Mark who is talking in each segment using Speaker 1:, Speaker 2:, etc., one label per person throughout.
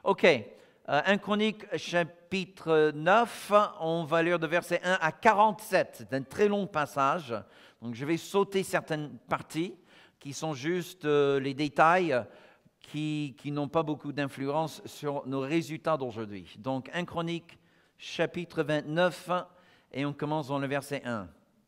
Speaker 1: OK. 1 Chronique, chapitre 9, on va lire de versets 1 à 47. C'est un très long passage, donc je vais sauter certaines parties qui sont juste les détails qui n'ont pas beaucoup d'influence sur nos résultats d'aujourd'hui. Donc 1 Chronique, chapitre 29, et on commence dans le verset 1.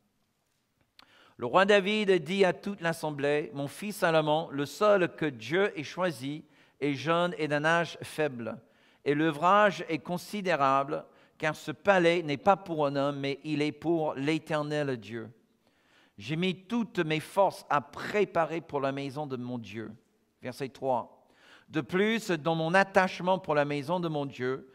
Speaker 1: Le roi David dit à toute l'assemblée, « Mon fils Salomon, le seul que Dieu ait choisi, est jeune et d'un âge faible. Et l'ouvrage est considérable, car ce palais n'est pas pour un homme, mais il est pour l'Éternel Dieu. J'ai mis toutes mes forces à préparer pour la maison de mon Dieu. » Verset 3. « De plus, dans mon attachement pour la maison de mon Dieu,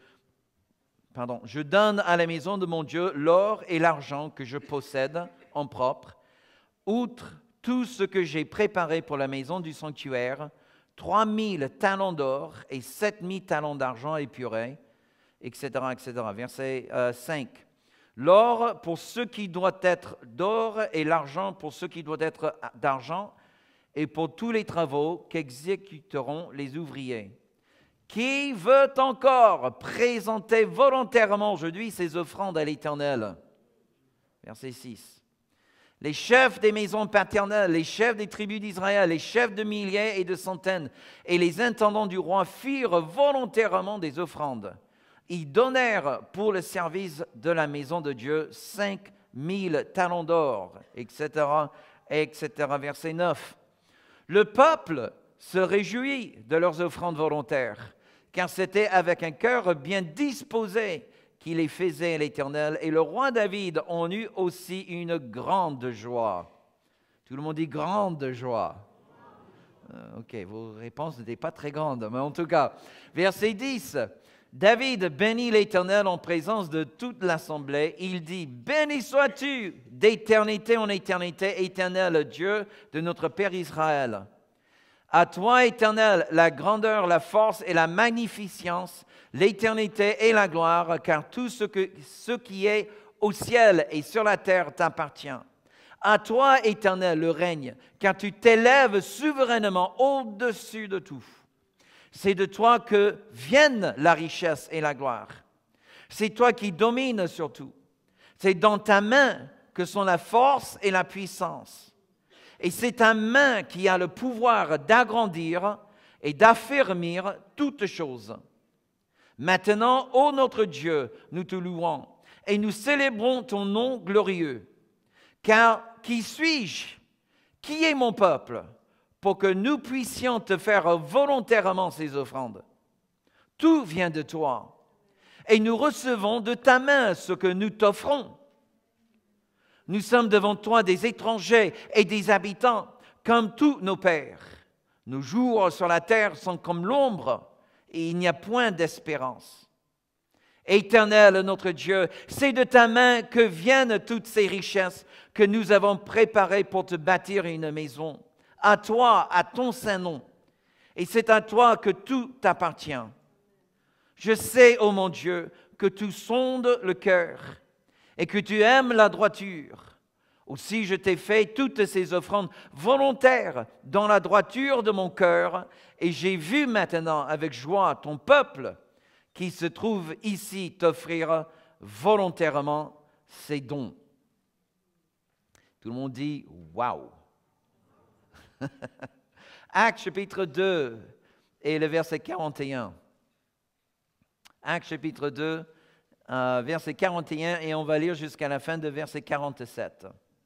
Speaker 1: je donne à la maison de mon Dieu l'or et l'argent que je possède en propre, outre tout ce que j'ai préparé pour la maison du sanctuaire, 3000 talents d'or et 7000 talents d'argent épurés, etc., etc. » Verset 5. « L'or pour ce qui doit être d'or et l'argent pour ce qui doit être d'argent, et pour tous les travaux qu'exécuteront les ouvriers. Qui veut encore présenter volontairement aujourd'hui ses offrandes à l'Éternel? » Verset 6. Les chefs des maisons paternelles, les chefs des tribus d'Israël, les chefs de milliers et de centaines et les intendants du roi firent volontairement des offrandes. Ils donnèrent pour le service de la maison de Dieu 5000 talents d'or, etc., etc. Verset 9. Le peuple se réjouit de leurs offrandes volontaires, car c'était avec un cœur bien disposé qu'il les faisait à l'Éternel. Et le roi David en eut aussi une grande joie. Tout le monde dit grande joie. OK, vos réponses n'étaient pas très grandes, mais en tout cas. Verset 10. David bénit l'Éternel en présence de toute l'assemblée. Il dit, « Béni sois-tu d'éternité en éternité, Éternel Dieu de notre Père Israël. À toi, Éternel, la grandeur, la force et la magnificence, l'éternité et la gloire, car tout ce qui est au ciel et sur la terre t'appartient. À toi, Éternel, le règne, car tu t'élèves souverainement au-dessus de tout. C'est de toi que viennent la richesse et la gloire. C'est toi qui domines sur tout. C'est dans ta main que sont la force et la puissance. Et c'est ta main qui a le pouvoir d'agrandir et d'affermir toutes choses. Maintenant, ô notre Dieu, nous te louons et nous célébrons ton nom glorieux. Car qui suis-je? Qui est mon peuple pour que nous puissions te faire volontairement ces offrandes? Tout vient de toi et nous recevons de ta main ce que nous t'offrons. Nous sommes devant toi des étrangers et des habitants, comme tous nos pères. Nos jours sur la terre sont comme l'ombre, et il n'y a point d'espérance. Éternel, notre Dieu, c'est de ta main que viennent toutes ces richesses que nous avons préparées pour te bâtir une maison. À toi, à ton saint nom. Et c'est à toi que tout t'appartient. Je sais, ô mon Dieu, que tu sondes le cœur et que tu aimes la droiture. Aussi je t'ai fait toutes ces offrandes volontaires dans la droiture de mon cœur, et j'ai vu maintenant avec joie ton peuple qui se trouve ici t'offrir volontairement ses dons. Tout le monde dit « Waouh !» Actes chapitre 2 et le verset 41. Actes chapitre 2, verset 41, et on va lire jusqu'à la fin de verset 47.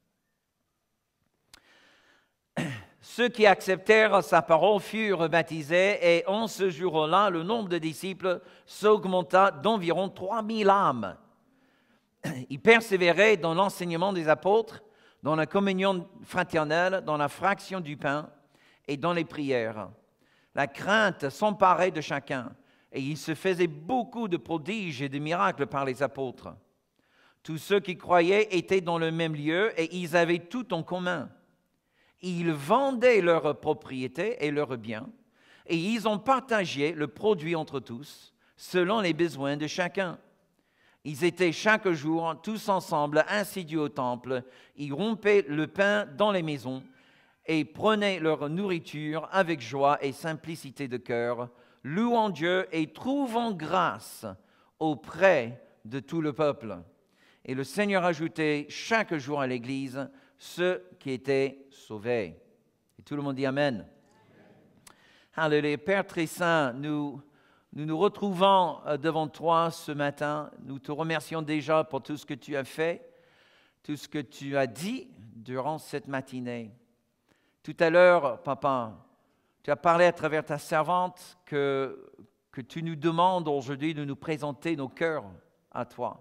Speaker 1: Ceux qui acceptèrent sa parole furent baptisés, et en ce jour-là, le nombre de disciples s'augmenta d'environ 3000 âmes. Ils persévéraient dans l'enseignement des apôtres, dans la communion fraternelle, dans la fraction du pain et dans les prières. La crainte s'emparait de chacun, et il se faisait beaucoup de prodiges et de miracles par les apôtres. Tous ceux qui croyaient étaient dans le même lieu, et ils avaient tout en commun. Ils vendaient leurs propriétés et leurs biens, et ils ont partagé le produit entre tous, selon les besoins de chacun. Ils étaient chaque jour tous ensemble assidus au temple, ils rompaient le pain dans les maisons et prenaient leur nourriture avec joie et simplicité de cœur, louant Dieu et trouvant grâce auprès de tout le peuple. Et le Seigneur ajoutait chaque jour à l'Église ceux qui étaient sauvés. Et tout le monde dit Amen. Alléluia. Père très saint, nous nous retrouvons devant toi ce matin. Nous te remercions déjà pour tout ce que tu as fait, tout ce que tu as dit durant cette matinée. Tout à l'heure, Papa, tu as parlé à travers ta servante que tu nous demandes aujourd'hui de nous présenter nos cœurs à toi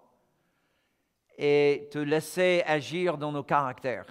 Speaker 1: et te laisser agir dans nos caractères.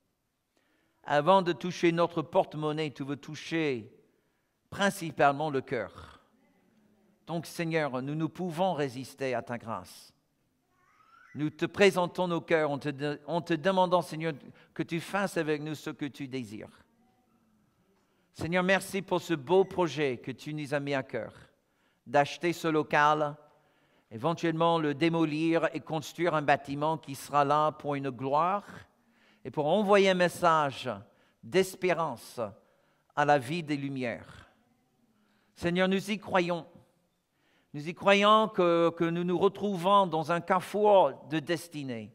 Speaker 1: Avant de toucher notre porte-monnaie, tu veux toucher principalement le cœur. Donc, Seigneur, nous ne pouvons résister à ta grâce. Nous te présentons nos cœurs en te demandant, Seigneur, que tu fasses avec nous ce que tu désires. Seigneur, merci pour ce beau projet que tu nous as mis à cœur, d'acheter ce local, éventuellement le démolir et construire un bâtiment qui sera là pour une gloire et pour envoyer un message d'espérance à la vie des Lumières. Seigneur, nous y croyons. Nous y croyons que nous nous retrouvons dans un carrefour de destinée.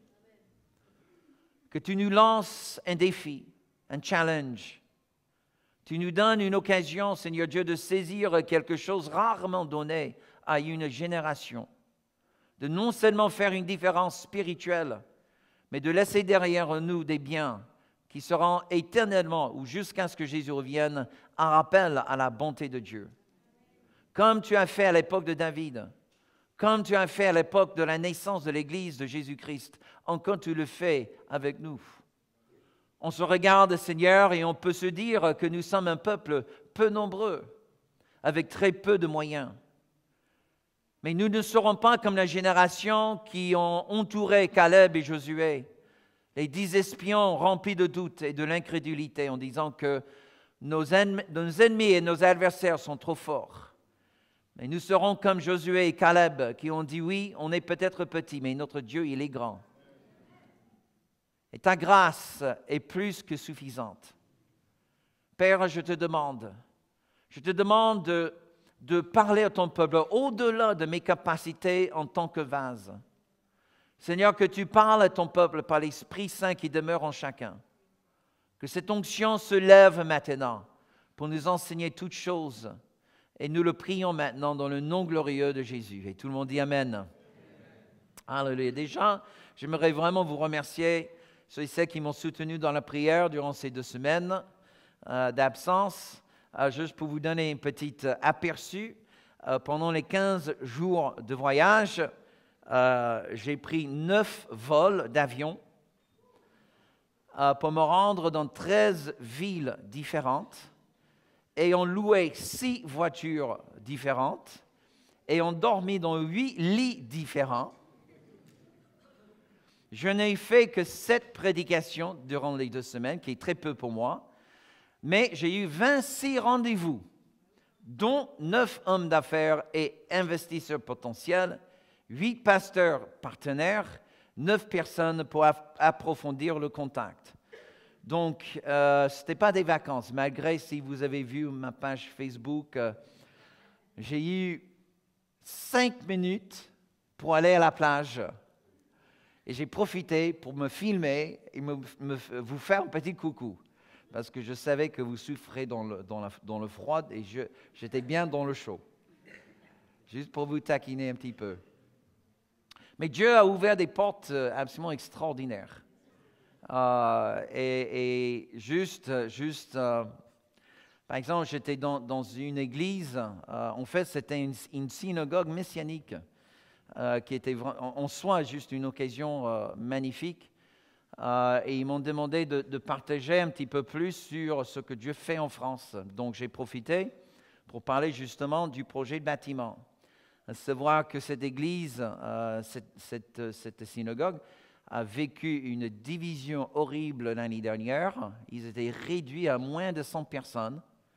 Speaker 1: Que tu nous lances un défi, un challenge. Tu nous donnes une occasion, Seigneur Dieu, de saisir quelque chose rarement donné à une génération. De non seulement faire une différence spirituelle, mais de laisser derrière nous des biens qui seront éternellement, ou jusqu'à ce que Jésus revienne, un rappel à la bonté de Dieu. Comme tu as fait à l'époque de David, comme tu as fait à l'époque de la naissance de l'Église de Jésus-Christ, encore tu le fais avec nous. On se regarde, Seigneur, et on peut se dire que nous sommes un peuple peu nombreux, avec très peu de moyens. Mais nous ne serons pas comme la génération qui ont entouré Caleb et Josué, les 10 espions remplis de doutes et de l'incrédulité, en disant que nos ennemis et nos adversaires sont trop forts. Mais nous serons comme Josué et Caleb qui ont dit oui, on est peut-être petit, mais notre Dieu, il est grand. Et ta grâce est plus que suffisante. Père, je te demande de parler à ton peuple au-delà de mes capacités en tant que vase. Seigneur, que tu parles à ton peuple par l'Esprit Saint qui demeure en chacun. Que cette onction se lève maintenant pour nous enseigner toutes choses. Et nous le prions maintenant dans le nom glorieux de Jésus. Et tout le monde dit Amen. Alléluia. Déjà, j'aimerais vraiment vous remercier, ceux et celles qui m'ont soutenu dans la prière durant ces 2 semaines d'absence. Juste pour vous donner un petit aperçu, pendant les 15 jours de voyage, j'ai pris 9 vols d'avion pour me rendre dans 13 villes différentes. Et ont loué 6 voitures différentes et ont dormi dans 8 lits différents. Je n'ai fait que 7 prédications durant les 2 semaines, qui est très peu pour moi, mais j'ai eu 26 rendez-vous, dont 9 hommes d'affaires et investisseurs potentiels, 8 pasteurs partenaires, 9 personnes pour approfondir le contact. Donc, ce n'était pas des vacances, malgré si vous avez vu ma page Facebook, j'ai eu 5 minutes pour aller à la plage. Et j'ai profité pour me filmer et vous faire un petit coucou. Parce que je savais que vous souffrez dans le froid et j'étais bien dans le chaud. Juste pour vous taquiner un petit peu. Mais Dieu a ouvert des portes absolument extraordinaires. Et juste par exemple, j'étais dans une église, en fait c'était une synagogue messianique qui était en soi juste une occasion magnifique. Et ils m'ont demandé de partager un petit peu plus sur ce que Dieu fait en France. Donc j'ai profité pour parler justement du projet de bâtiment. À savoir que cette église, cette synagogue, a vécu une division horrible l'année dernière. Ils étaient réduits à moins de 100 personnes,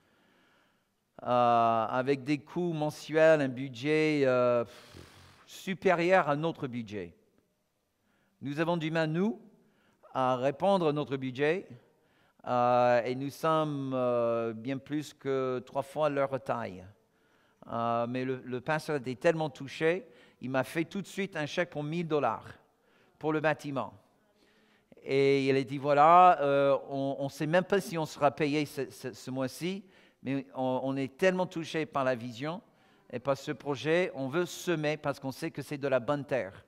Speaker 1: avec des coûts mensuels, un budget supérieur à notre budget. Nous avons du mal, nous, à répondre à notre budget, et nous sommes bien plus que 3 fois leur taille. Mais le pasteur était tellement touché, il m'a fait tout de suite un chèque pour $1,000 pour le bâtiment. Et il a dit, voilà, on ne sait même pas si on sera payé ce mois-ci, mais on est tellement touché par la vision et par ce projet, on veut semer parce qu'on sait que c'est de la bonne terre.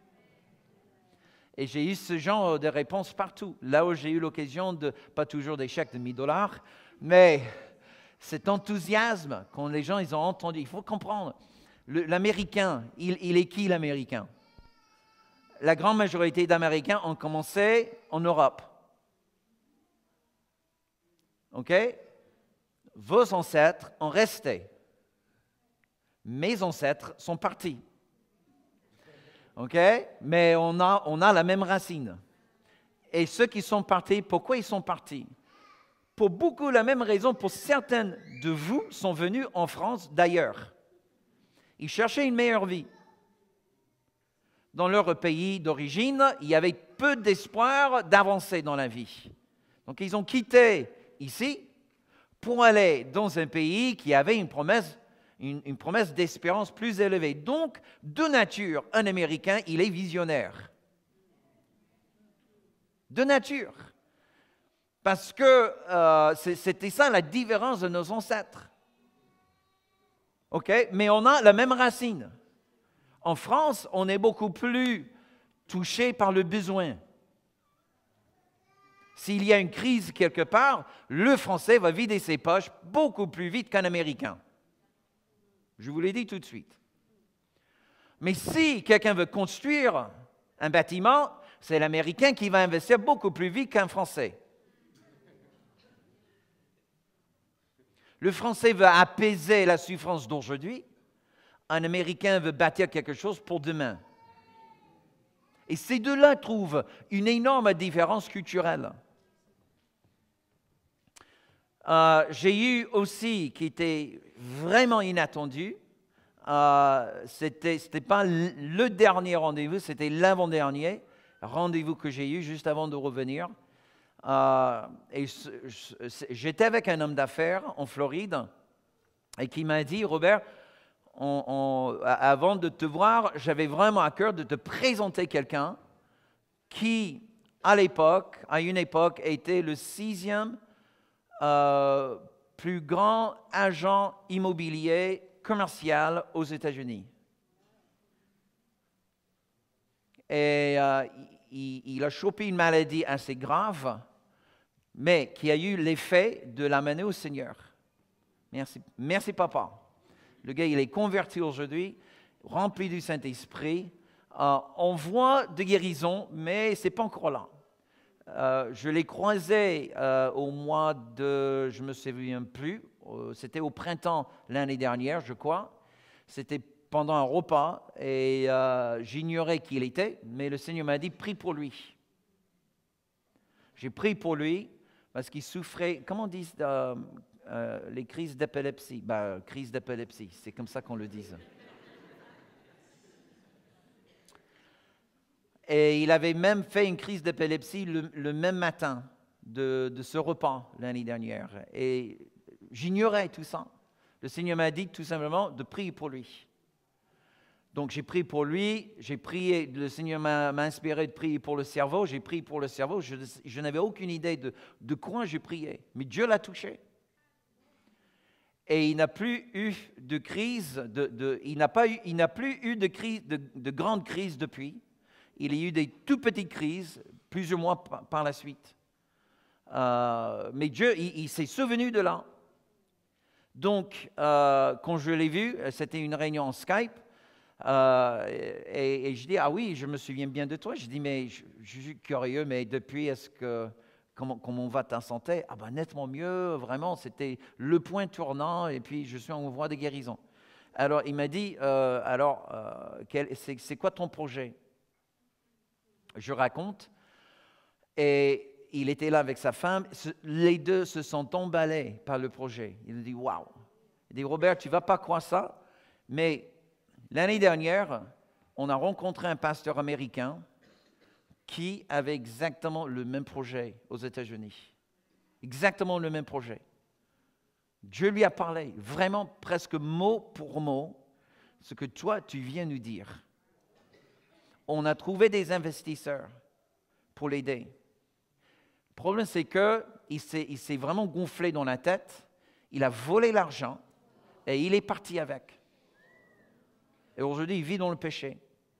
Speaker 1: Et j'ai eu ce genre de réponse partout. Là où j'ai eu l'occasion de, pas toujours des chèques de $1,000, mais cet enthousiasme quand les gens ils ont entendu. Il faut comprendre, l'Américain, il est qui l'Américain? La grande majorité d'Américains ont commencé en Europe. OK? Vos ancêtres ont resté. Mes ancêtres sont partis. OK? Mais on a la même racine. Et ceux qui sont partis, pourquoi ils sont partis? Pour beaucoup, la même raison, pour certains de vous sont venus en France d'ailleurs. Ils cherchaient une meilleure vie. Dans leur pays d'origine, il y avait peu d'espoir d'avancer dans la vie. Donc, ils ont quitté ici pour aller dans un pays qui avait une promesse d'espérance plus élevée. Donc, de nature, un Américain, il est visionnaire. De nature. Parce que c'était ça la différence de nos ancêtres. OK? Mais on a la même racine. En France, on est beaucoup plus touché par le besoin. S'il y a une crise quelque part, le Français va vider ses poches beaucoup plus vite qu'un Américain. Je vous l'ai dit tout de suite. Mais si quelqu'un veut construire un bâtiment, c'est l'Américain qui va investir beaucoup plus vite qu'un Français. Le Français veut apaiser la souffrance d'aujourd'hui. Un Américain veut bâtir quelque chose pour demain. Et ces deux-là trouvent une énorme différence culturelle. J'ai eu aussi, qui était vraiment inattendu, c'était pas le dernier rendez-vous, c'était l'avant-dernier rendez-vous que j'ai eu juste avant de revenir. J'étais avec un homme d'affaires en Floride et qui m'a dit, Robert, avant de te voir, j'avais vraiment à cœur de te présenter quelqu'un qui, à une époque, était le 6e plus grand agent immobilier commercial aux États-Unis. Et il a chopé une maladie assez grave, mais qui a eu l'effet de l'amener au Seigneur. Merci papa. Le gars, il est converti aujourd'hui, rempli du Saint-Esprit. On voit de guérison, mais ce n'est pas encore là. Je l'ai croisé au mois de, je ne me souviens plus, c'était au printemps l'année dernière, je crois. C'était pendant un repas et j'ignorais qui il était, mais le Seigneur m'a dit, prie pour lui. J'ai prié pour lui parce qu'il souffrait, comment on dit les crises d'épilepsie? Crise d'épilepsie, c'est comme ça qu'on le dit. Et il avait même fait une crise d'épilepsie le même matin de ce repas l'année dernière. Et j'ignorais tout ça. Le Seigneur m'a dit tout simplement de prier pour lui. Donc j'ai prié pour lui, j'ai prié, le Seigneur m'a inspiré de prier pour le cerveau, j'ai prié pour le cerveau, je n'avais aucune idée de quoi je priais, mais Dieu l'a touché. Et il n'a plus eu de crise, il n'a plus eu de grande crise depuis. Il y a eu des tout petites crises, plusieurs mois par la suite. Mais Dieu, il s'est souvenu de là. Donc, quand je l'ai vu, c'était une réunion en Skype, et je dis, ah oui, je me souviens bien de toi. Je dis, mais je suis curieux, mais depuis, comment va ta santé? Ah ben nettement mieux, vraiment, c'était le point tournant, et puis je suis en voie de guérison. Alors, il m'a dit, c'est quoi ton projet? Je raconte, et il était là avec sa femme, les deux se sont emballés par le projet. Il dit, waouh! Il dit, Robert, tu ne vas pas croire ça, mais l'année dernière, on a rencontré un pasteur américain qui avait exactement le même projet aux États-Unis. Exactement le même projet. Dieu lui a parlé, vraiment presque mot pour mot, ce que toi, tu viens nous dire. On a trouvé des investisseurs pour l'aider. Le problème, c'est qu'il s'est vraiment gonflé dans la tête, il a volé l'argent et il est parti avec. Et aujourd'hui, il vit dans le péché.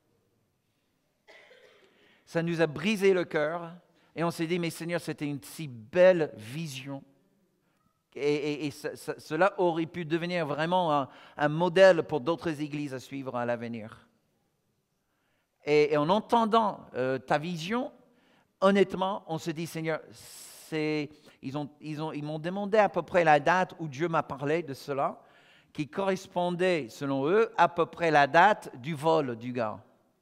Speaker 1: Ça nous a brisé le cœur et on s'est dit, mais Seigneur, c'était une si belle vision. Et cela aurait pu devenir vraiment un modèle pour d'autres églises à suivre à l'avenir. Et en entendant ta vision, honnêtement, on se dit, Seigneur, ils m'ont demandé à peu près la date où Dieu m'a parlé de cela, qui correspondait, selon eux, à peu près la date du vol du gars.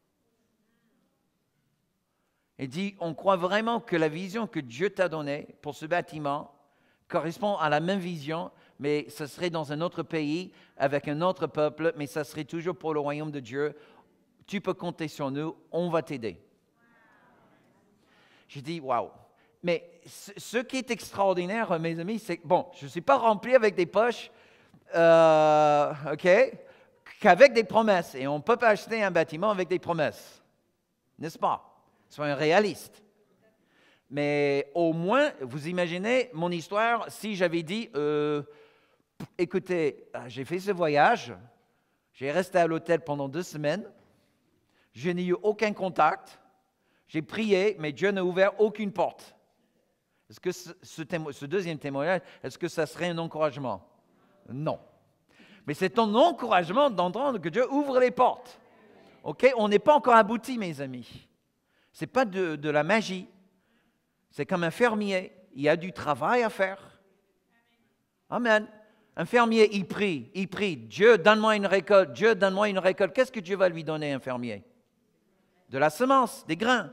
Speaker 1: Il dit, on croit vraiment que la vision que Dieu t'a donnée pour ce bâtiment correspond à la même vision, mais ce serait dans un autre pays, avec un autre peuple, mais ça serait toujours pour le royaume de Dieu. Tu peux compter sur nous, on va t'aider. J'ai dit, waouh. Mais ce qui est extraordinaire, mes amis, c'est que, bon, je ne suis pas rempli avec des poches, qu'avec des promesses. Et on ne peut pas acheter un bâtiment avec des promesses. N'est-ce pas? Soyons réalistes. Mais au moins, vous imaginez mon histoire si j'avais dit, écoutez, j'ai fait ce voyage, j'ai resté à l'hôtel pendant 2 semaines, je n'ai eu aucun contact, j'ai prié, mais Dieu n'a ouvert aucune porte. Est-ce que ce deuxième témoignage, est-ce que ça serait un encouragement? Non. Mais c'est un encouragement d'entendre que Dieu ouvre les portes. OK? On n'est pas encore abouti, mes amis. Ce n'est pas de la magie. C'est comme un fermier. Il y a du travail à faire. Amen. Un fermier, il prie. Dieu, donne-moi une récolte. Dieu, donne-moi une récolte. Qu'est-ce que Dieu va lui donner, un fermier? De la semence, des grains.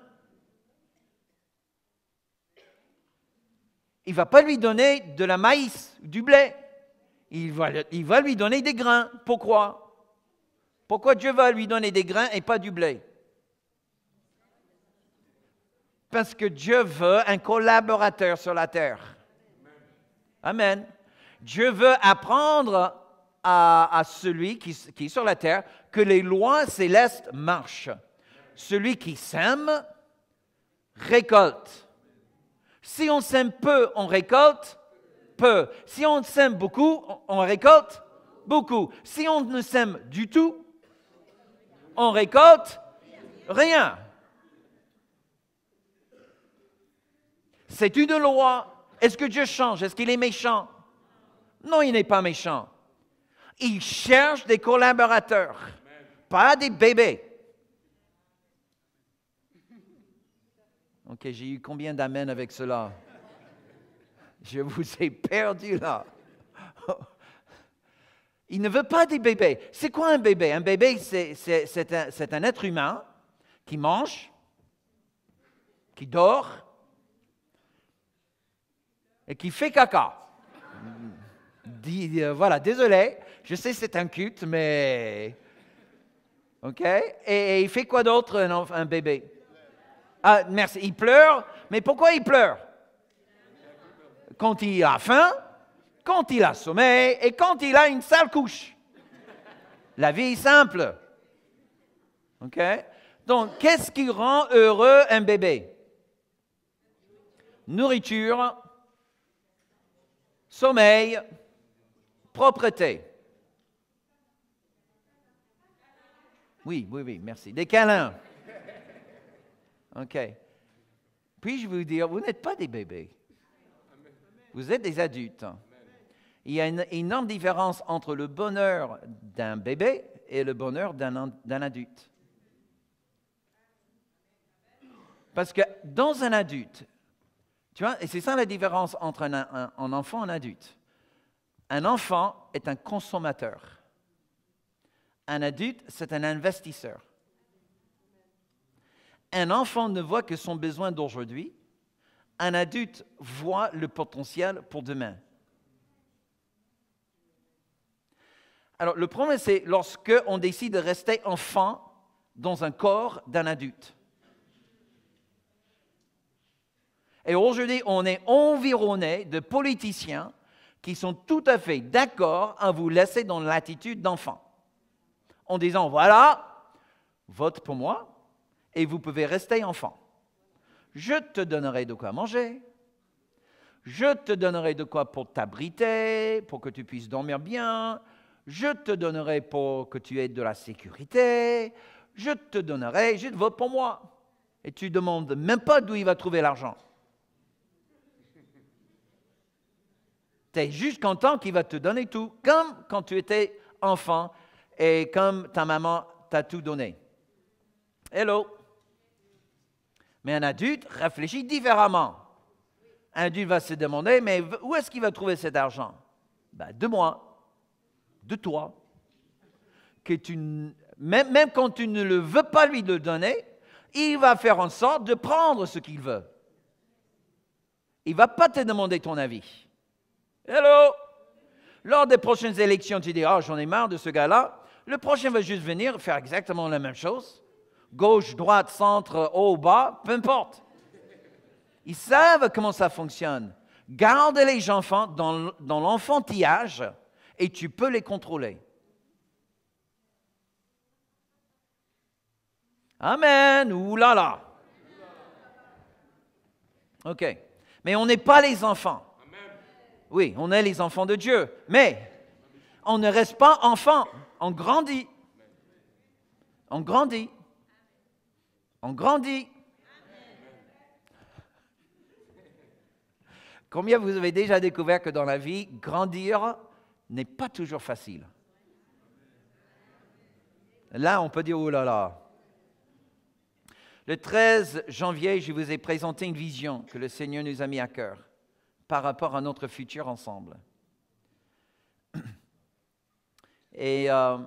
Speaker 1: Il ne va pas lui donner de la maïs, du blé. Il va lui donner des grains. Pourquoi? Pourquoi Dieu va lui donner des grains et pas du blé? Parce que Dieu veut un collaborateur sur la terre. Amen. Dieu veut apprendre à celui qui est sur la terre que les lois célestes marchent. Celui qui sème, récolte. Si on sème peu, on récolte peu. Si on sème beaucoup, on récolte beaucoup. Si on ne sème du tout, on récolte rien. C'est une loi. Est-ce que Dieu change? Est-ce qu'il est méchant? Non, il n'est pas méchant. Il cherche des collaborateurs, pas des bébés. Ok, j'ai eu combien d'amen avec cela? Je vous ai perdu là. Il ne veut pas des bébés. C'est quoi un bébé? Un bébé, c'est un être humain qui mange, qui dort et qui fait caca. Voilà, désolé, je sais c'est un culte, mais... OK? Et il fait quoi d'autre, un bébé? Ah, merci, il pleure. Mais pourquoi il pleure? Quand il a faim, quand il a sommeil et quand il a une sale couche. La vie est simple. OK? Donc, qu'est-ce qui rend heureux un bébé? Nourriture, sommeil, propreté. Oui, merci. Des câlins. OK. Puis-je vous dire, vous n'êtes pas des bébés. Vous êtes des adultes. Il y a une énorme différence entre le bonheur d'un bébé et le bonheur d'un adulte. Parce que dans un adulte, tu vois, et c'est ça la différence entre un enfant et un adulte. Un enfant est un consommateur. Un adulte, c'est un investisseur. Un enfant ne voit que son besoin d'aujourd'hui. Un adulte voit le potentiel pour demain. Alors, le problème, c'est lorsque on décide de rester enfant dans un corps d'un adulte. Et aujourd'hui, on est environné de politiciens qui sont tout à fait d'accord à vous laisser dans l'attitude d'enfant, en disant, voilà, vote pour moi et vous pouvez rester enfant. Je te donnerai de quoi manger, je te donnerai de quoi pour t'abriter, pour que tu puisses dormir bien, je te donnerai pour que tu aies de la sécurité, je te donnerai, je te vote pour moi. Et tu ne demandes même pas d'où il va trouver l'argent. Tu es juste content qu'il va te donner tout, comme quand tu étais enfant et comme ta maman t'a tout donné. Hello. Mais un adulte réfléchit différemment. Un adulte va se demander, mais où est-ce qu'il va trouver cet argent? Ben, de moi, de toi. Même quand tu ne le veux pas lui le donner, il va faire en sorte de prendre ce qu'il veut. Il ne va pas te demander ton avis. Hello! Lors des prochaines élections, tu dis, j'en ai marre de ce gars-là. Le prochain va juste venir faire exactement la même chose. Gauche, droite, centre, haut, bas, peu importe. Ils savent comment ça fonctionne. Garde les enfants dans l'enfantillage et tu peux les contrôler. Amen. Ouh là là. OK. Mais on n'est pas les enfants. Oui, on est les enfants de Dieu. Mais on ne reste pas enfant. On grandit. On grandit. On grandit. Combien vous avez déjà découvert que dans la vie, grandir n'est pas toujours facile? Là, on peut dire, oh là là. Le 13 janvier, je vous ai présenté une vision que le Seigneur nous a mis à cœur par rapport à notre futur ensemble. Et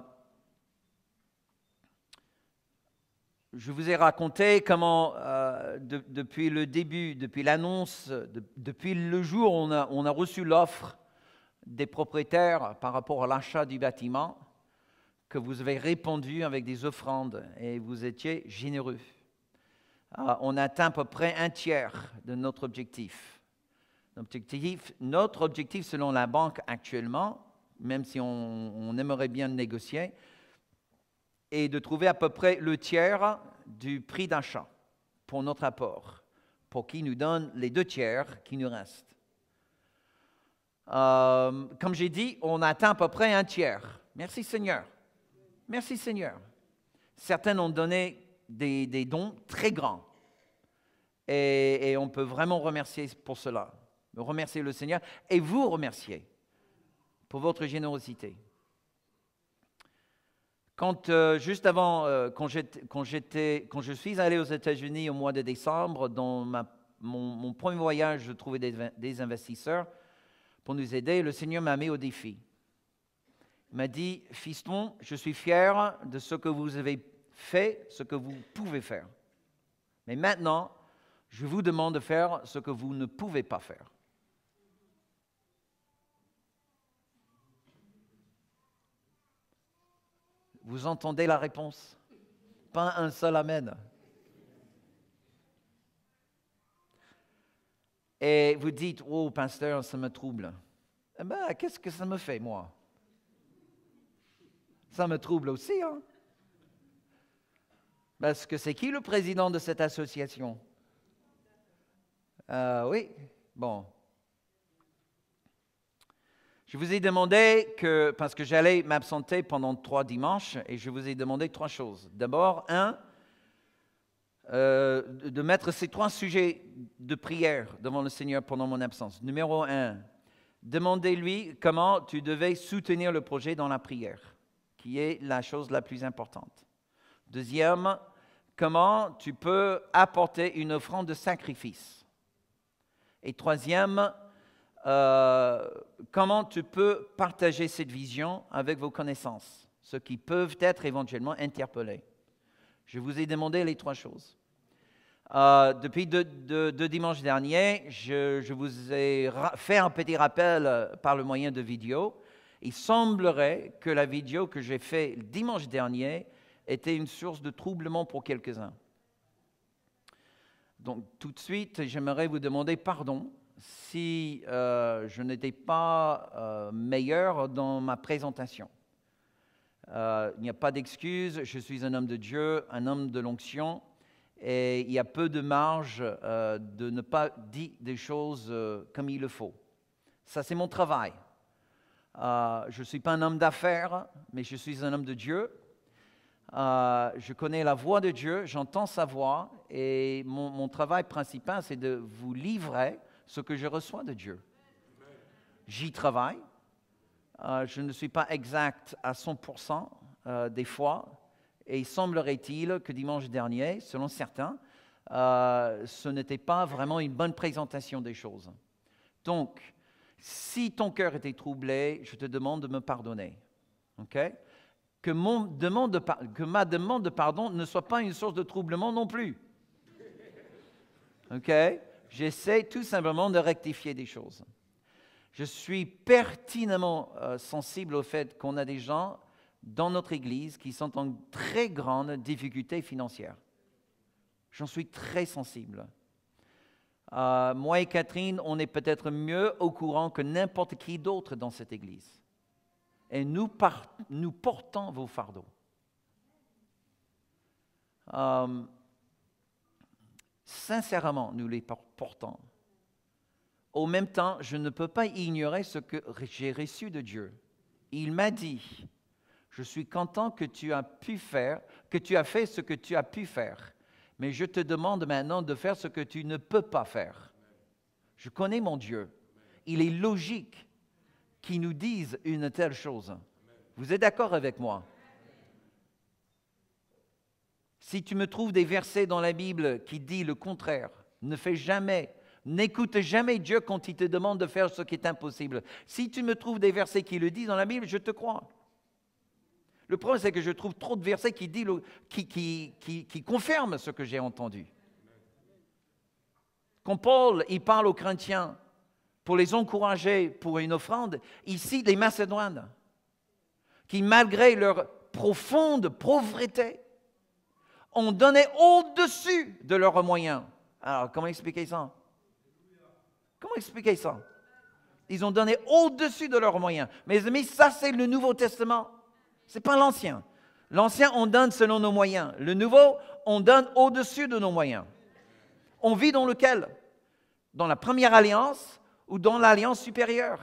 Speaker 1: je vous ai raconté comment, depuis le début, depuis l'annonce, depuis le jour où on a reçu l'offre des propriétaires par rapport à l'achat du bâtiment, que vous avez répondu avec des offrandes et vous étiez généreux. On atteint à peu près un tiers de notre objectif. Notre objectif selon la banque actuellement, même si on aimerait bien négocier, est de trouver à peu près le tiers du prix d'achat pour notre apport, pour qu'il nous donne les 2 tiers qui nous restent. Comme j'ai dit, on atteint à peu près un tiers. Merci Seigneur. Merci Seigneur. Certains ont donné des dons très grands. Et on peut vraiment remercier pour cela. Remercier le Seigneur et vous remercier pour votre générosité. Juste avant, quand je suis allé aux États-Unis au mois de décembre, dans mon premier voyage, je trouvais des investisseurs pour nous aider. Le Seigneur m'a mis au défi. Il m'a dit, fiston, je suis fier de ce que vous avez fait, ce que vous pouvez faire. Mais maintenant, je vous demande de faire ce que vous ne pouvez pas faire. Vous entendez la réponse? Pas un seul amen. Et vous dites, oh pasteur, ça me trouble. Eh bien, qu'est-ce que ça me fait, moi? Ça me trouble aussi, hein? Parce que c'est qui le président de cette association? Oui, bon. Je vous ai demandé parce que j'allais m'absenter pendant 3 dimanches, et je vous ai demandé 3 choses. D'abord, de mettre ces 3 sujets de prière devant le Seigneur pendant mon absence. Numéro 1, demandez-lui comment tu devais soutenir le projet dans la prière, qui est la chose la plus importante. Deuxième, comment tu peux apporter une offrande de sacrifice. Et troisième, comment tu peux partager cette vision avec vos connaissances, ceux qui peuvent être éventuellement interpellés. Je vous ai demandé les 3 choses. Depuis deux dimanches derniers, je vous ai fait un petit rappel par le moyen de vidéo. Il semblerait que la vidéo que j'ai faite dimanche dernier était une source de troublement pour quelques-uns. Donc, tout de suite, j'aimerais vous demander pardon si je n'étais pas meilleur dans ma présentation. Il n'y a pas d'excuse, je suis un homme de Dieu, un homme de l'onction, et il y a peu de marge de ne pas dire des choses comme il le faut. Ça, c'est mon travail. Je ne suis pas un homme d'affaires, mais je suis un homme de Dieu. Je connais la voix de Dieu, j'entends sa voix, et mon travail principal, c'est de vous livrer ce que je reçois de Dieu. J'y travaille. Je ne suis pas exact à 100% des fois, et il semblerait-il que dimanche dernier, selon certains, ce n'était pas vraiment une bonne présentation des choses. Donc, si ton cœur était troublé, je te demande de me pardonner. OK? Que ma demande de pardon ne soit pas une source de troublement non plus. OK? J'essaie tout simplement de rectifier des choses. Je suis pertinemment sensible au fait qu'on a des gens dans notre Église qui sont en très grande difficulté financière. J'en suis très sensible. Moi et Catherine, on est peut-être mieux au courant que n'importe qui d'autre dans cette Église. Et nous portons vos fardeaux. Sincèrement, nous les portons. Au même temps, je ne peux pas ignorer ce que j'ai reçu de Dieu. Il m'a dit, je suis content que tu as fait ce que tu as pu faire, mais je te demande maintenant de faire ce que tu ne peux pas faire. Je connais mon Dieu. Il est logique qu'il nous dise une telle chose. Vous êtes d'accord avec moi? Si tu me trouves des versets dans la Bible qui disent le contraire, n'écoute jamais Dieu quand il te demande de faire ce qui est impossible. Si tu me trouves des versets qui le disent dans la Bible, je te crois. Le problème, c'est que je trouve trop de versets qui confirment ce que j'ai entendu. Quand Paul il parle aux chrétiens pour les encourager pour une offrande, il cite les Macédoines, qui malgré leur profonde pauvreté, ont donné au-dessus de leurs moyens. Alors, comment expliquer ça? Comment expliquer ça? Ils ont donné au-dessus de leurs moyens. Mes amis, ça c'est le Nouveau Testament. Ce n'est pas l'Ancien. L'Ancien, on donne selon nos moyens. Le Nouveau, on donne au-dessus de nos moyens. On vit dans lequel? Dans la première alliance ou dans l'alliance supérieure?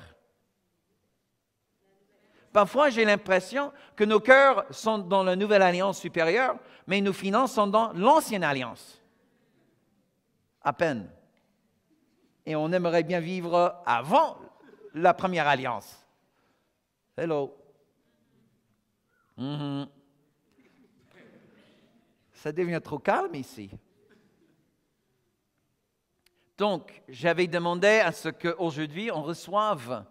Speaker 1: Parfois, j'ai l'impression que nos cœurs sont dans la nouvelle alliance supérieure, mais nos finances sont dans l'ancienne alliance. À peine. Et on aimerait bien vivre avant la première alliance. Hello. Ça devient trop calme ici. Donc, j'avais demandé à ce qu'aujourd'hui, on reçoive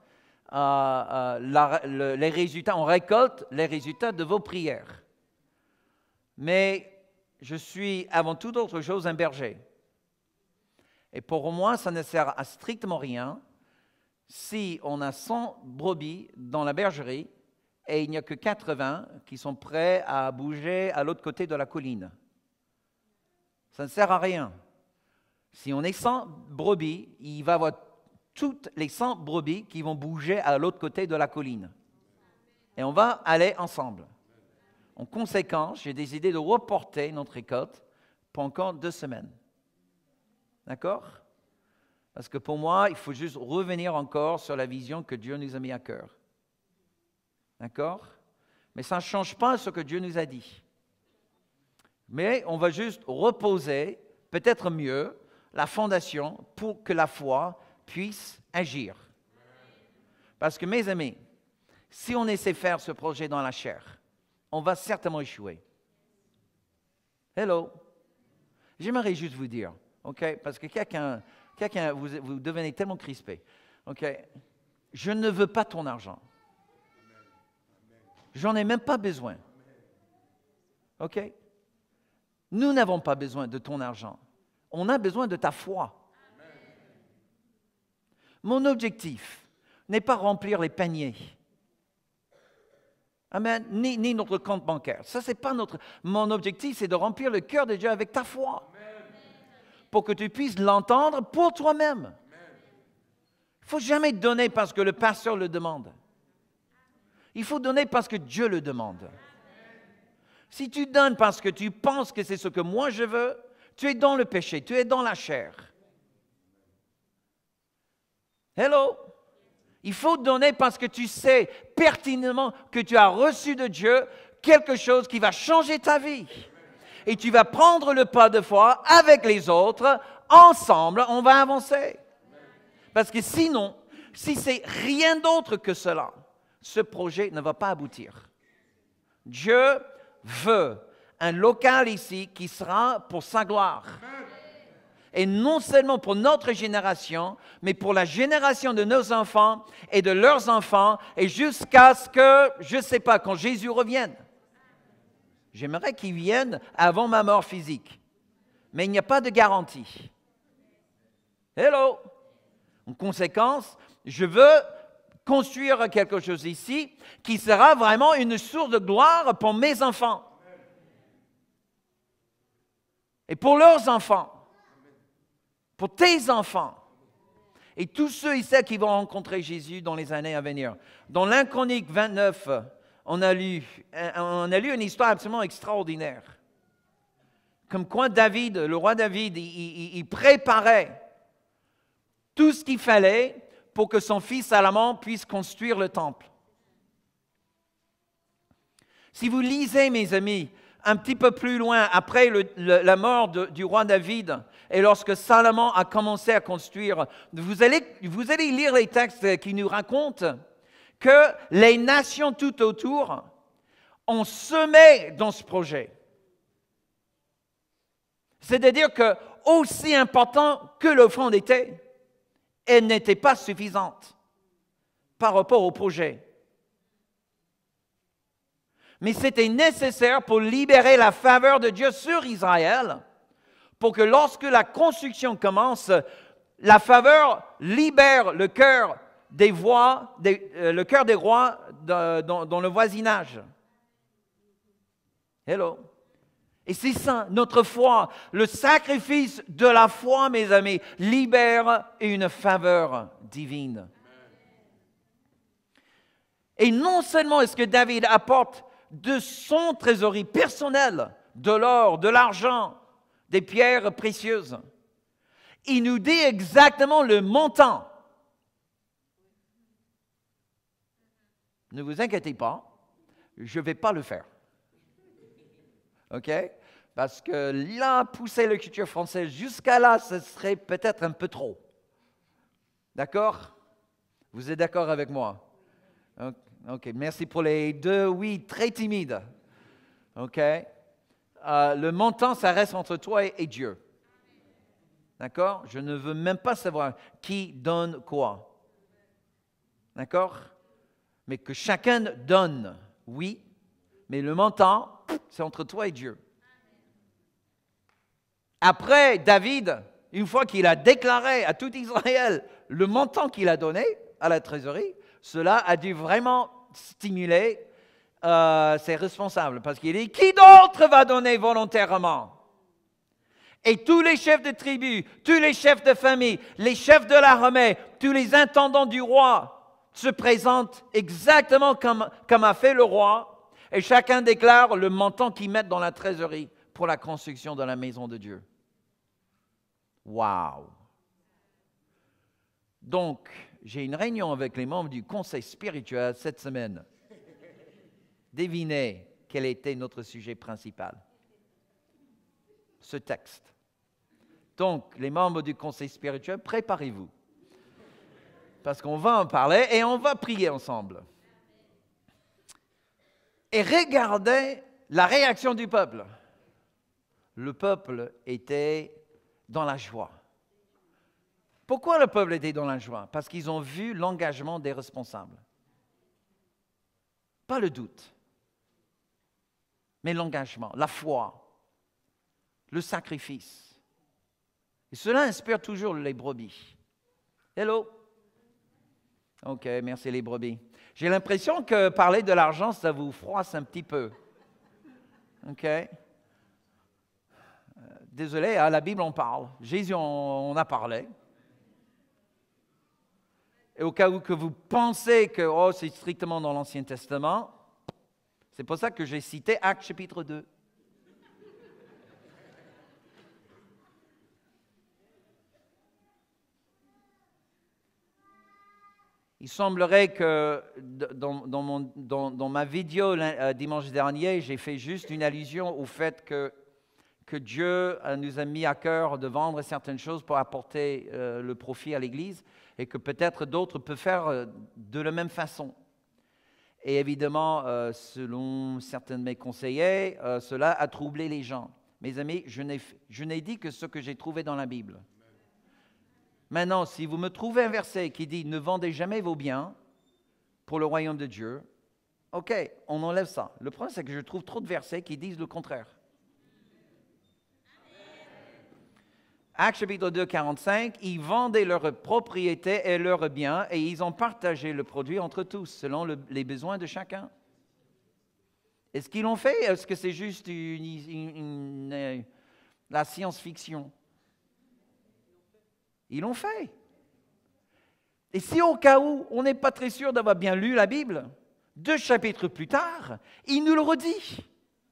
Speaker 1: les résultats, on récolte les résultats de vos prières. Mais je suis avant toute autre chose un berger. Et pour moi, ça ne sert à strictement rien si on a 100 brebis dans la bergerie et il n'y a que 80 qui sont prêts à bouger à l'autre côté de la colline. Ça ne sert à rien. Si on est 100 brebis, il va y avoir toutes les 100 brebis qui vont bouger à l'autre côté de la colline. Et on va aller ensemble. En conséquence, j'ai décidé de reporter notre récolte pour encore 2 semaines. D'accord? Parce que pour moi, il faut juste revenir encore sur la vision que Dieu nous a mis à cœur. D'accord? Mais ça ne change pas ce que Dieu nous a dit. Mais on va juste reposer, peut-être mieux, la fondation pour que la foi puisse agir. Parce que, mes amis, si on essaie de faire ce projet dans la chair, on va certainement échouer. Hello. J'aimerais juste vous dire, OK? Parce que quelqu'un vous devenez tellement crispé. OK? Je ne veux pas ton argent. J'en ai même pas besoin. OK? Nous n'avons pas besoin de ton argent. On a besoin de ta foi. Mon objectif n'est pas remplir les paniers. Amen. Ni notre compte bancaire. Ça, c'est pas notre... Mon objectif, c'est de remplir le cœur de Dieu avec ta foi. Pour que tu puisses l'entendre pour toi-même. ne faut jamais donner parce que le pasteur le demande. Il faut donner parce que Dieu le demande. Si tu donnes parce que tu penses que c'est ce que moi je veux, tu es dans le péché, tu es dans la chair. Hello? Il faut donner parce que tu sais pertinemment que tu as reçu de Dieu quelque chose qui va changer ta vie. Et tu vas prendre le pas de foi avec les autres. Ensemble, on va avancer. Parce que sinon, si c'est rien d'autre que cela, ce projet ne va pas aboutir. Dieu veut un local ici qui sera pour sa gloire. Et non seulement pour notre génération, mais pour la génération de nos enfants et de leurs enfants, et jusqu'à ce que, je ne sais pas, quand Jésus revienne. J'aimerais qu'il vienne avant ma mort physique. Mais il n'y a pas de garantie. Hello! En conséquence, je veux construire quelque chose ici qui sera vraiment une source de gloire pour mes enfants. Et pour leurs enfants. Pour tes enfants. Et tous ceux et celles qui vont rencontrer Jésus dans les années à venir. Dans l'Un Chronique 29, on a lu une histoire absolument extraordinaire. Comme quoi David, le roi David, il préparait tout ce qu'il fallait pour que son fils Salomon puisse construire le temple. Si vous lisez, mes amis, un petit peu plus loin, après la mort du roi David, et lorsque Salomon a commencé à construire, vous allez lire les textes qui nous racontent que les nations tout autour ont semé dans ce projet. C'est-à-dire que, aussi important que l'offrande était, elle n'était pas suffisante par rapport au projet. Mais c'était nécessaire pour libérer la faveur de Dieu sur Israël, pour que lorsque la construction commence, la faveur libère le cœur des rois dans le voisinage. Hello. Et c'est ça, notre foi, le sacrifice de la foi, mes amis, libère une faveur divine. Et non seulement est-ce que David apporte de son trésorerie personnelle, de l'or, de l'argent, des pierres précieuses, il nous dit exactement le montant. Ne vous inquiétez pas, je ne vais pas le faire. OK? Parce que là, pousser l'écriture française jusqu'à là, ce serait peut-être un peu trop. D'accord? Vous êtes d'accord avec moi? OK, merci pour les deux oui très timides. OK? Le montant, ça reste entre toi et Dieu. D'accord? Je ne veux même pas savoir qui donne quoi. D'accord? Mais que chacun donne, oui, mais le montant, c'est entre toi et Dieu. Après, David, une fois qu'il a déclaré à tout Israël le montant qu'il a donné à la trésorerie, cela a dû vraiment stimuler ses responsables. Parce qu'il dit, qui d'autre va donner volontairement? Et tous les chefs de tribu, tous les chefs de famille, les chefs de l'armée, tous les intendants du roi se présentent exactement comme a fait le roi. Et chacun déclare le montant qu'ils mettent dans la trésorerie pour la construction de la maison de Dieu. Wow! Donc, j'ai une réunion avec les membres du conseil spirituel cette semaine. Devinez quel était notre sujet principal. Ce texte. Donc, les membres du conseil spirituel, préparez-vous. Parce qu'on va en parler et on va prier ensemble. Et regardez la réaction du peuple. Le peuple était dans la joie. Pourquoi le peuple était dans la joie? Parce qu'ils ont vu l'engagement des responsables. Pas le doute, mais l'engagement, la foi, le sacrifice. Et cela inspire toujours les brebis. Hello? OK, merci les brebis. J'ai l'impression que parler de l'argent, ça vous froisse un petit peu. OK? Désolé, la Bible en parle. Jésus en a parlé. Et au cas où que vous pensez que oh, c'est strictement dans l'Ancien Testament, c'est pour ça que j'ai cité Actes chapitre 2. Il semblerait que dans ma vidéo dimanche dernier, j'ai fait juste une allusion au fait que Dieu nous a mis à cœur de vendre certaines choses pour apporter le profit à l'Église et que peut-être d'autres peuvent faire de la même façon. Et évidemment, selon certains de mes conseillers, cela a troublé les gens. Mes amis, je n'ai dit que ce que j'ai trouvé dans la Bible. Maintenant, si vous me trouvez un verset qui dit « Ne vendez jamais vos biens pour le royaume de Dieu », OK, on enlève ça. Le problème, c'est que je trouve trop de versets qui disent le contraire. Actes chapitre 2, 45, ils vendaient leurs propriétés et leurs biens et ils ont partagé le produit entre tous, selon les besoins de chacun. Est-ce qu'ils l'ont fait? Est-ce que c'est juste la science-fiction? Ils l'ont fait. Et si au cas où on n'est pas très sûr d'avoir bien lu la Bible, 2 chapitres plus tard, il nous le redit.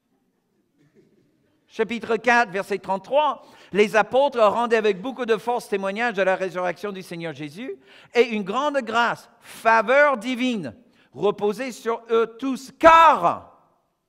Speaker 1: Chapitre 4, verset 33, les apôtres rendaient avec beaucoup de force témoignage de la résurrection du Seigneur Jésus et une grande grâce, faveur divine, reposait sur eux tous, car,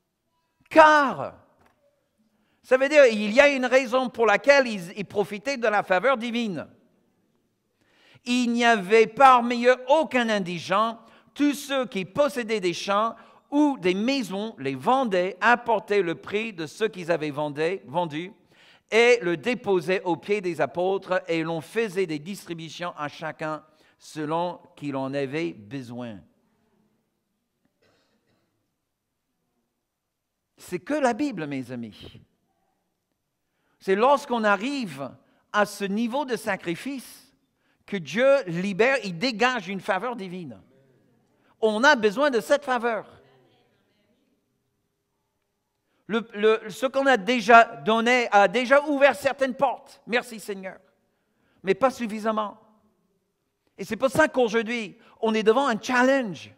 Speaker 1: ça veut dire il y a une raison pour laquelle ils profitaient de la faveur divine. Il n'y avait parmi eux aucun indigent. Tous ceux qui possédaient des champs ou des maisons les vendaient, apportaient le prix de ce qu'ils avaient vendu et le déposaient aux pieds des apôtres et l'on faisait des distributions à chacun selon qu'il en avait besoin. C'est que la Bible, mes amis. C'est lorsqu'on arrive à ce niveau de sacrifice que Dieu libère, il dégage une faveur divine. On a besoin de cette faveur. Ce qu'on a déjà donné a déjà ouvert certaines portes. Merci Seigneur. Mais pas suffisamment. Et c'est pour ça qu'aujourd'hui, on est devant un challenge.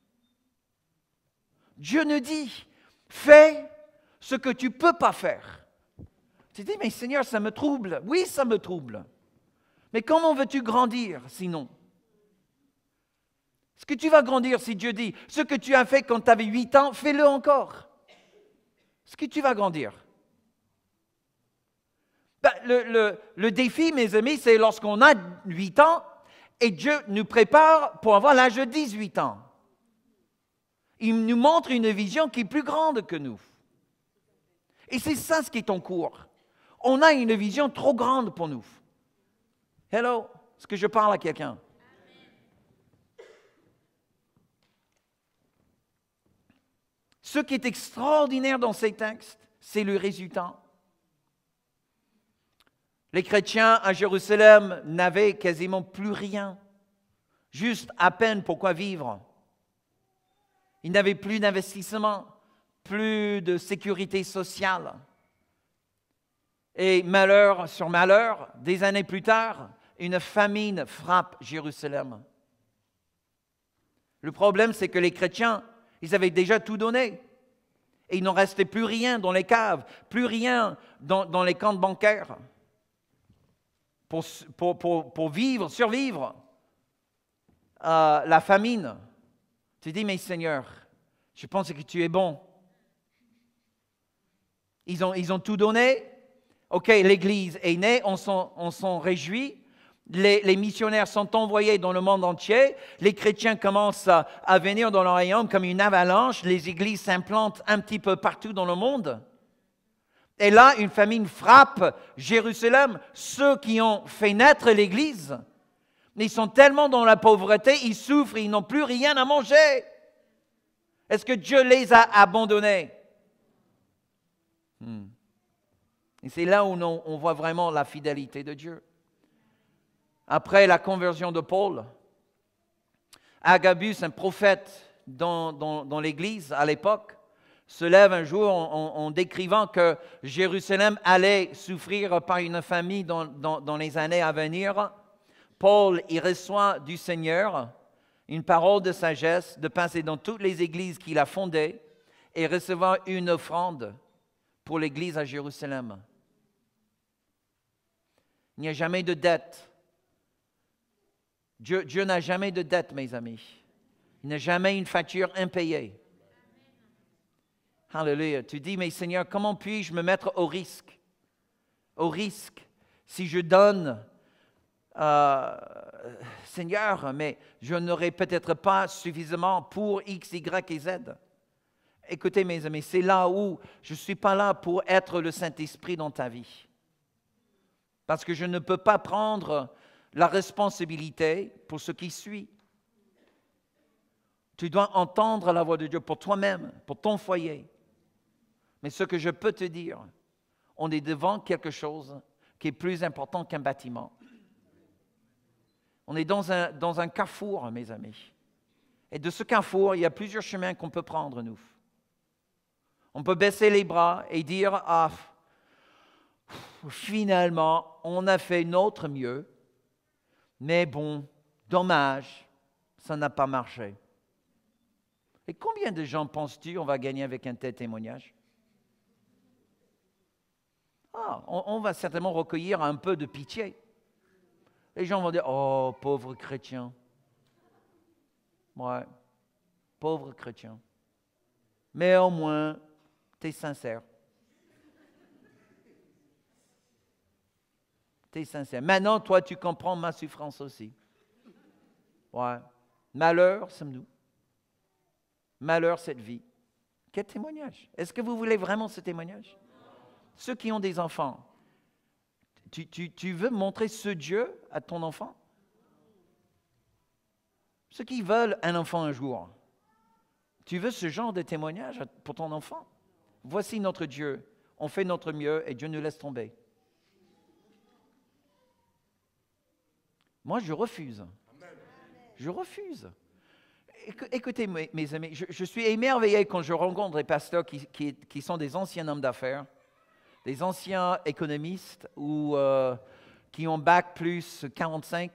Speaker 1: Dieu nous dit, fais ce que tu ne peux pas faire. Tu dis, mais Seigneur, ça me trouble. Oui, ça me trouble. Mais comment veux-tu grandir sinon? Est-ce que tu vas grandir si Dieu dit, ce que tu as fait quand tu avais 8 ans, fais-le encore? Est-ce que tu vas grandir? Le défi, mes amis, c'est lorsqu'on a 8 ans et Dieu nous prépare pour avoir l'âge de 18 ans. Il nous montre une vision qui est plus grande que nous. Et c'est ça ce qui est en cours. On a une vision trop grande pour nous. Hello, est-ce que je parle à quelqu'un? Ce qui est extraordinaire dans ces textes, c'est le résultat. Les chrétiens à Jérusalem n'avaient quasiment plus rien, juste à peine pour quoi vivre. Ils n'avaient plus d'investissement, plus de sécurité sociale. Et malheur sur malheur, des années plus tard, une famine frappe Jérusalem. Le problème, c'est que les chrétiens, ils avaient déjà tout donné. Et il n'en restait plus rien dans les caves, plus rien dans les comptes bancaires pour vivre, survivre à la famine. Tu dis, mais Seigneur, je pense que tu es bon. Ils ont tout donné. OK, l'Église est née, on s'en réjouit. Les missionnaires sont envoyés dans le monde entier. Les chrétiens commencent à venir dans le royaume comme une avalanche. Les églises s'implantent un petit peu partout dans le monde. Et là, une famine frappe Jérusalem. Ceux qui ont fait naître l'Église, ils sont tellement dans la pauvreté, ils souffrent, ils n'ont plus rien à manger. Est-ce que Dieu les a abandonnés? Et c'est là où on voit vraiment la fidélité de Dieu. Après la conversion de Paul, Agabus, un prophète dans l'Église à l'époque, se lève un jour en décrivant que Jérusalem allait souffrir par une famine dans les années à venir. Paul, il reçoit du Seigneur une parole de sagesse de passer dans toutes les églises qu'il a fondées et recevoir une offrande pour l'église à Jérusalem. Il n'y a jamais de dette. Dieu n'a jamais de dette, mes amis. Il n'a jamais une facture impayée. Alléluia. Tu dis, mais Seigneur, comment puis-je me mettre au risque? Au risque, si je donne, Seigneur, mais je n'aurai peut-être pas suffisamment pour X, Y et Z. Écoutez, mes amis, c'est là où je ne suis pas là pour être le Saint-Esprit dans ta vie. Parce que je ne peux pas prendre la responsabilité pour ce qui suit. Tu dois entendre la voix de Dieu pour toi-même, pour ton foyer. Mais ce que je peux te dire, on est devant quelque chose qui est plus important qu'un bâtiment. On est dans un carrefour, mes amis. Et de ce carrefour, il y a plusieurs chemins qu'on peut prendre, nous. On peut baisser les bras et dire, ah, finalement, on a fait notre mieux, mais bon, dommage, ça n'a pas marché. Et combien de gens penses-tu on va gagner avec un tel témoignage? On va certainement recueillir un peu de pitié. Les gens vont dire, oh, pauvre chrétien. Ouais, pauvre chrétien. Mais au moins, tu es sincère. Tu es sincère. Maintenant, toi, tu comprends ma souffrance aussi. Ouais. Malheur, sommes-nous. Malheur, cette vie. Quel témoignage? Est-ce que vous voulez vraiment ce témoignage? Ceux qui ont des enfants, tu veux montrer ce Dieu à ton enfant? Ceux qui veulent un enfant un jour, tu veux ce genre de témoignage pour ton enfant? Voici notre Dieu. On fait notre mieux et Dieu nous laisse tomber. Moi, je refuse. Je refuse. Écoutez, mes amis, je suis émerveillé quand je rencontre des pasteurs qui sont des anciens hommes d'affaires, des anciens économistes ou qui ont bac plus 45,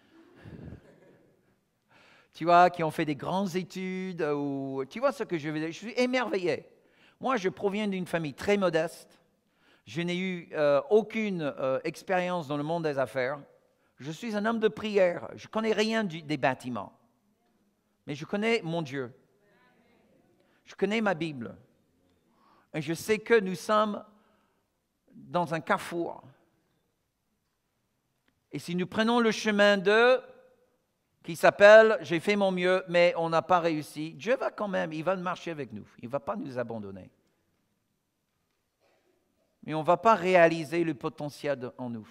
Speaker 1: tu vois, qui ont fait des grandes études, ou tu vois ce que je veux dire. Je suis émerveillé. Moi, je proviens d'une famille très modeste. Je n'ai eu aucune expérience dans le monde des affaires. Je suis un homme de prière. Je ne connais rien des bâtiments. Mais je connais mon Dieu. Je connais ma Bible. Et je sais que nous sommes dans un carrefour. Et si nous prenons le chemin qui s'appelle « J'ai fait mon mieux, mais on n'a pas réussi », Dieu va quand même, il va marcher avec nous. Il ne va pas nous abandonner. Mais on ne va pas réaliser le potentiel en nous.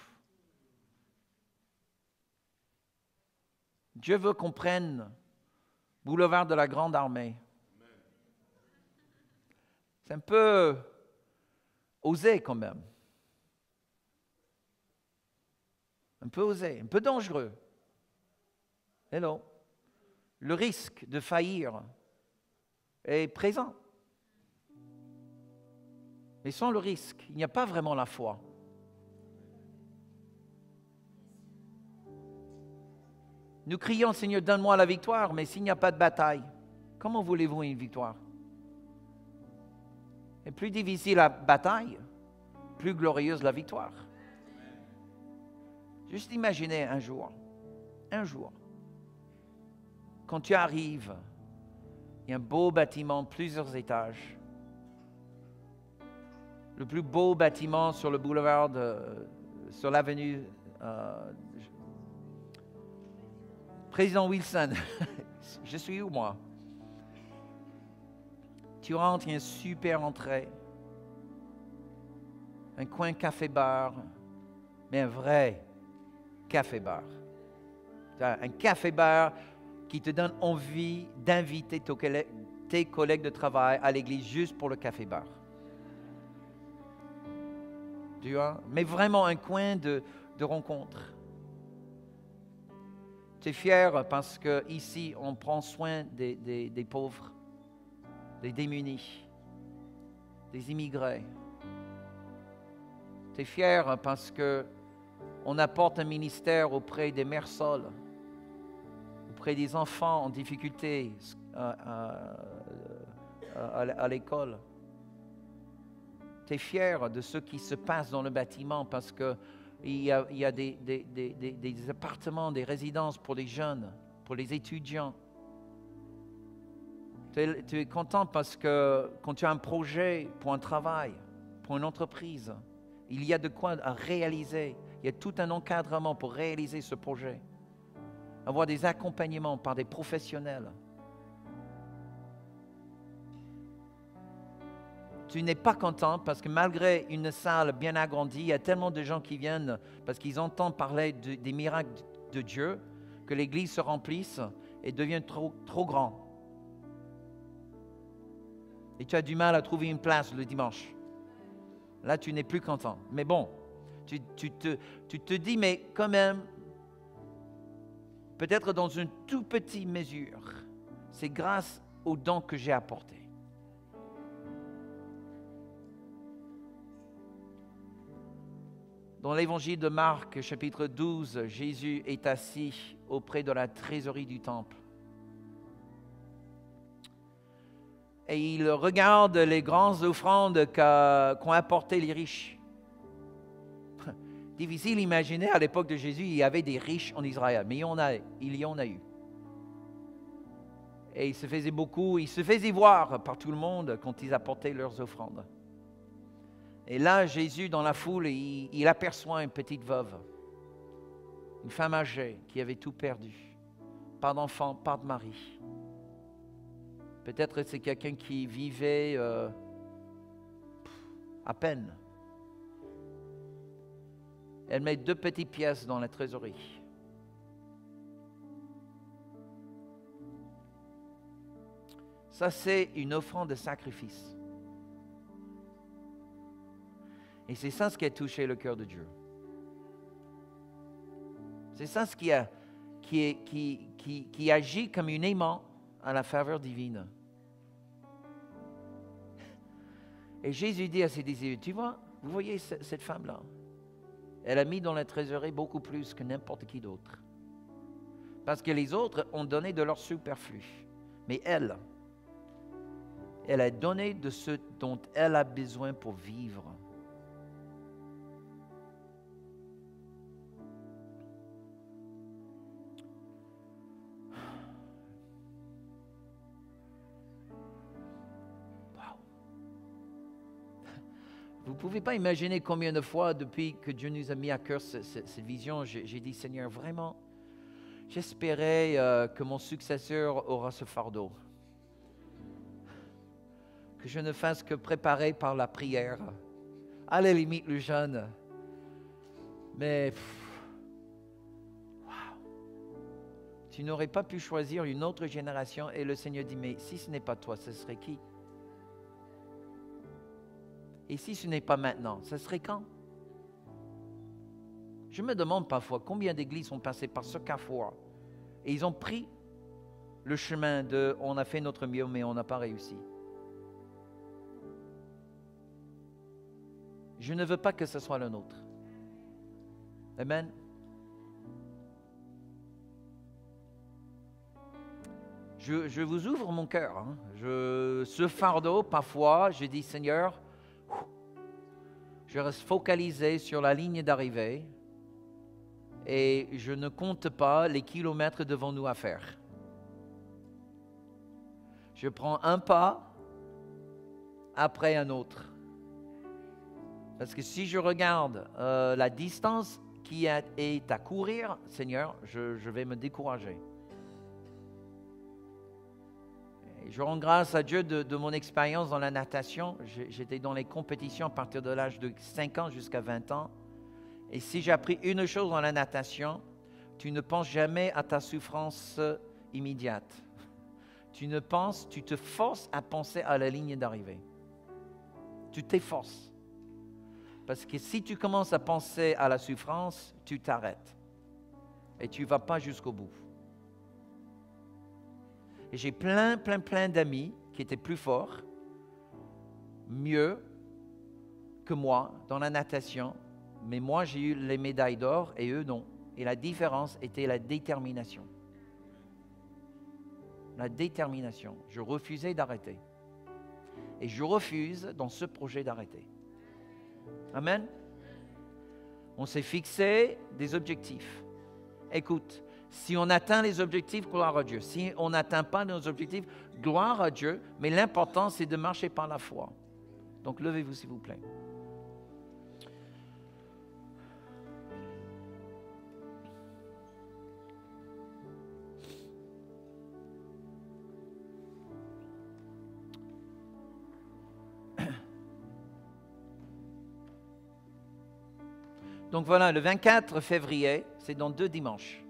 Speaker 1: Dieu veut qu'on prenne boulevard de la Grande Armée. C'est un peu osé quand même. Un peu osé, un peu dangereux. Hello. Le risque de faillir est présent. Mais sans le risque, il n'y a pas vraiment la foi. Nous crions, Seigneur, donne-moi la victoire, mais s'il n'y a pas de bataille, comment voulez-vous une victoire? Et plus difficile la bataille, plus glorieuse la victoire. Juste imaginez un jour, quand tu arrives, il y a un beau bâtiment, plusieurs étages. Le plus beau bâtiment sur le boulevard, sur l'avenue Président Wilson. Je suis où, moi? Tu rentres, il y a une super entrée. Un coin café-bar, mais un vrai café-bar. Un café-bar qui te donne envie d'inviter tes collègues de travail à l'église juste pour le café-bar. Tu vois? Mais vraiment un coin de rencontre. Tu es fier parce qu'ici, on prend soin des pauvres, des démunis, des immigrés. Tu es fier parce que On apporte un ministère auprès des mères seules, auprès des enfants en difficulté à l'école. Tu es fier de ce qui se passe dans le bâtiment parce qu'il y a des appartements, des résidences pour les jeunes, pour les étudiants. Tu es content parce que quand tu as un projet pour un travail, pour une entreprise, il y a de quoi à réaliser. Il y a tout un encadrement pour réaliser ce projet. Avoir des accompagnements par des professionnels. Tu n'es pas content parce que malgré une salle bien agrandie, il y a tellement de gens qui viennent parce qu'ils entendent parler des miracles de Dieu que l'église se remplisse et devient trop grand. Et tu as du mal à trouver une place le dimanche. Là, tu n'es plus content. Mais bon, tu te dis, mais quand même, peut-être dans une toute petite mesure, c'est grâce aux dons que j'ai apportés. Dans l'évangile de Marc, chapitre 12, Jésus est assis auprès de la trésorerie du temple. Et il regarde les grandes offrandes qu'ont apportées les riches. Difficile d'imaginer, à l'époque de Jésus, il y avait des riches en Israël, mais il y en a eu. Et il se faisait voir par tout le monde quand ils apportaient leurs offrandes. Et là, Jésus, dans la foule, il aperçoit une petite veuve, une femme âgée qui avait tout perdu. Pas d'enfant, pas de mari. Peut-être que c'est quelqu'un qui vivait à peine. Elle met 2 petites pièces dans la trésorerie. Ça, c'est une offrande de sacrifice. Et c'est ça ce qui a touché le cœur de Dieu. C'est ça ce qui agit comme un aimant à la faveur divine. Et Jésus dit à ses disciples, tu vois, vous voyez cette femme-là, elle a mis dans la trésorerie beaucoup plus que n'importe qui d'autre. Parce que les autres ont donné de leur superflu. Mais elle a donné de ce dont elle a besoin pour vivre. Vous ne pouvez pas imaginer combien de fois, depuis que Dieu nous a mis à cœur cette vision, j'ai dit, Seigneur, vraiment, j'espérais que mon successeur aura ce fardeau. Que je ne fasse que préparer par la prière. À la limite, le jeûne. Mais, tu n'aurais pas pu choisir une autre génération. Et le Seigneur dit, mais si ce n'est pas toi, ce serait qui? Et si ce n'est pas maintenant, ce serait quand? Je me demande parfois combien d'églises sont passées par ce carrefour et ils ont pris le chemin de « on a fait notre mieux, mais on n'a pas réussi ». Je ne veux pas que ce soit le nôtre. Amen. Je vous ouvre mon cœur. Hein. Ce fardeau, parfois, je dis, Seigneur, je reste focalisé sur la ligne d'arrivée et je ne compte pas les kilomètres devant nous à faire. Je prends un pas après un autre. Parce que si je regarde la distance qui est à courir, Seigneur, je vais me décourager. Et je rends grâce à Dieu de mon expérience dans la natation. J'étais dans les compétitions à partir de l'âge de 5 ans jusqu'à 20 ans. Et si j'ai appris une chose dans la natation, tu ne penses jamais à ta souffrance immédiate. Tu te forces à penser à la ligne d'arrivée. Tu t'efforces. Parce que si tu commences à penser à la souffrance, tu t'arrêtes. Et tu ne vas pas jusqu'au bout. Et j'ai plein d'amis qui étaient plus forts, mieux que moi dans la natation, Mais moi, j'ai eu les médailles d'or et eux, non. Et la différence était la détermination. La détermination. Je refusais d'arrêter. Et je refuse dans ce projet d'arrêter. Amen. On s'est fixé des objectifs. Écoute, si on atteint les objectifs, gloire à Dieu. Si on n'atteint pas nos objectifs, gloire à Dieu. Mais l'important, c'est de marcher par la foi. Donc, levez-vous, s'il vous plaît. Donc voilà, le 24 février, c'est dans 2 dimanches.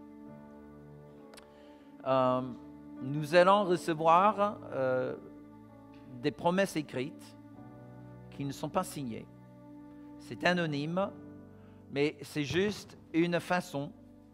Speaker 1: Nous allons recevoir des promesses écrites qui ne sont pas signées. C'est anonyme, mais c'est juste une façon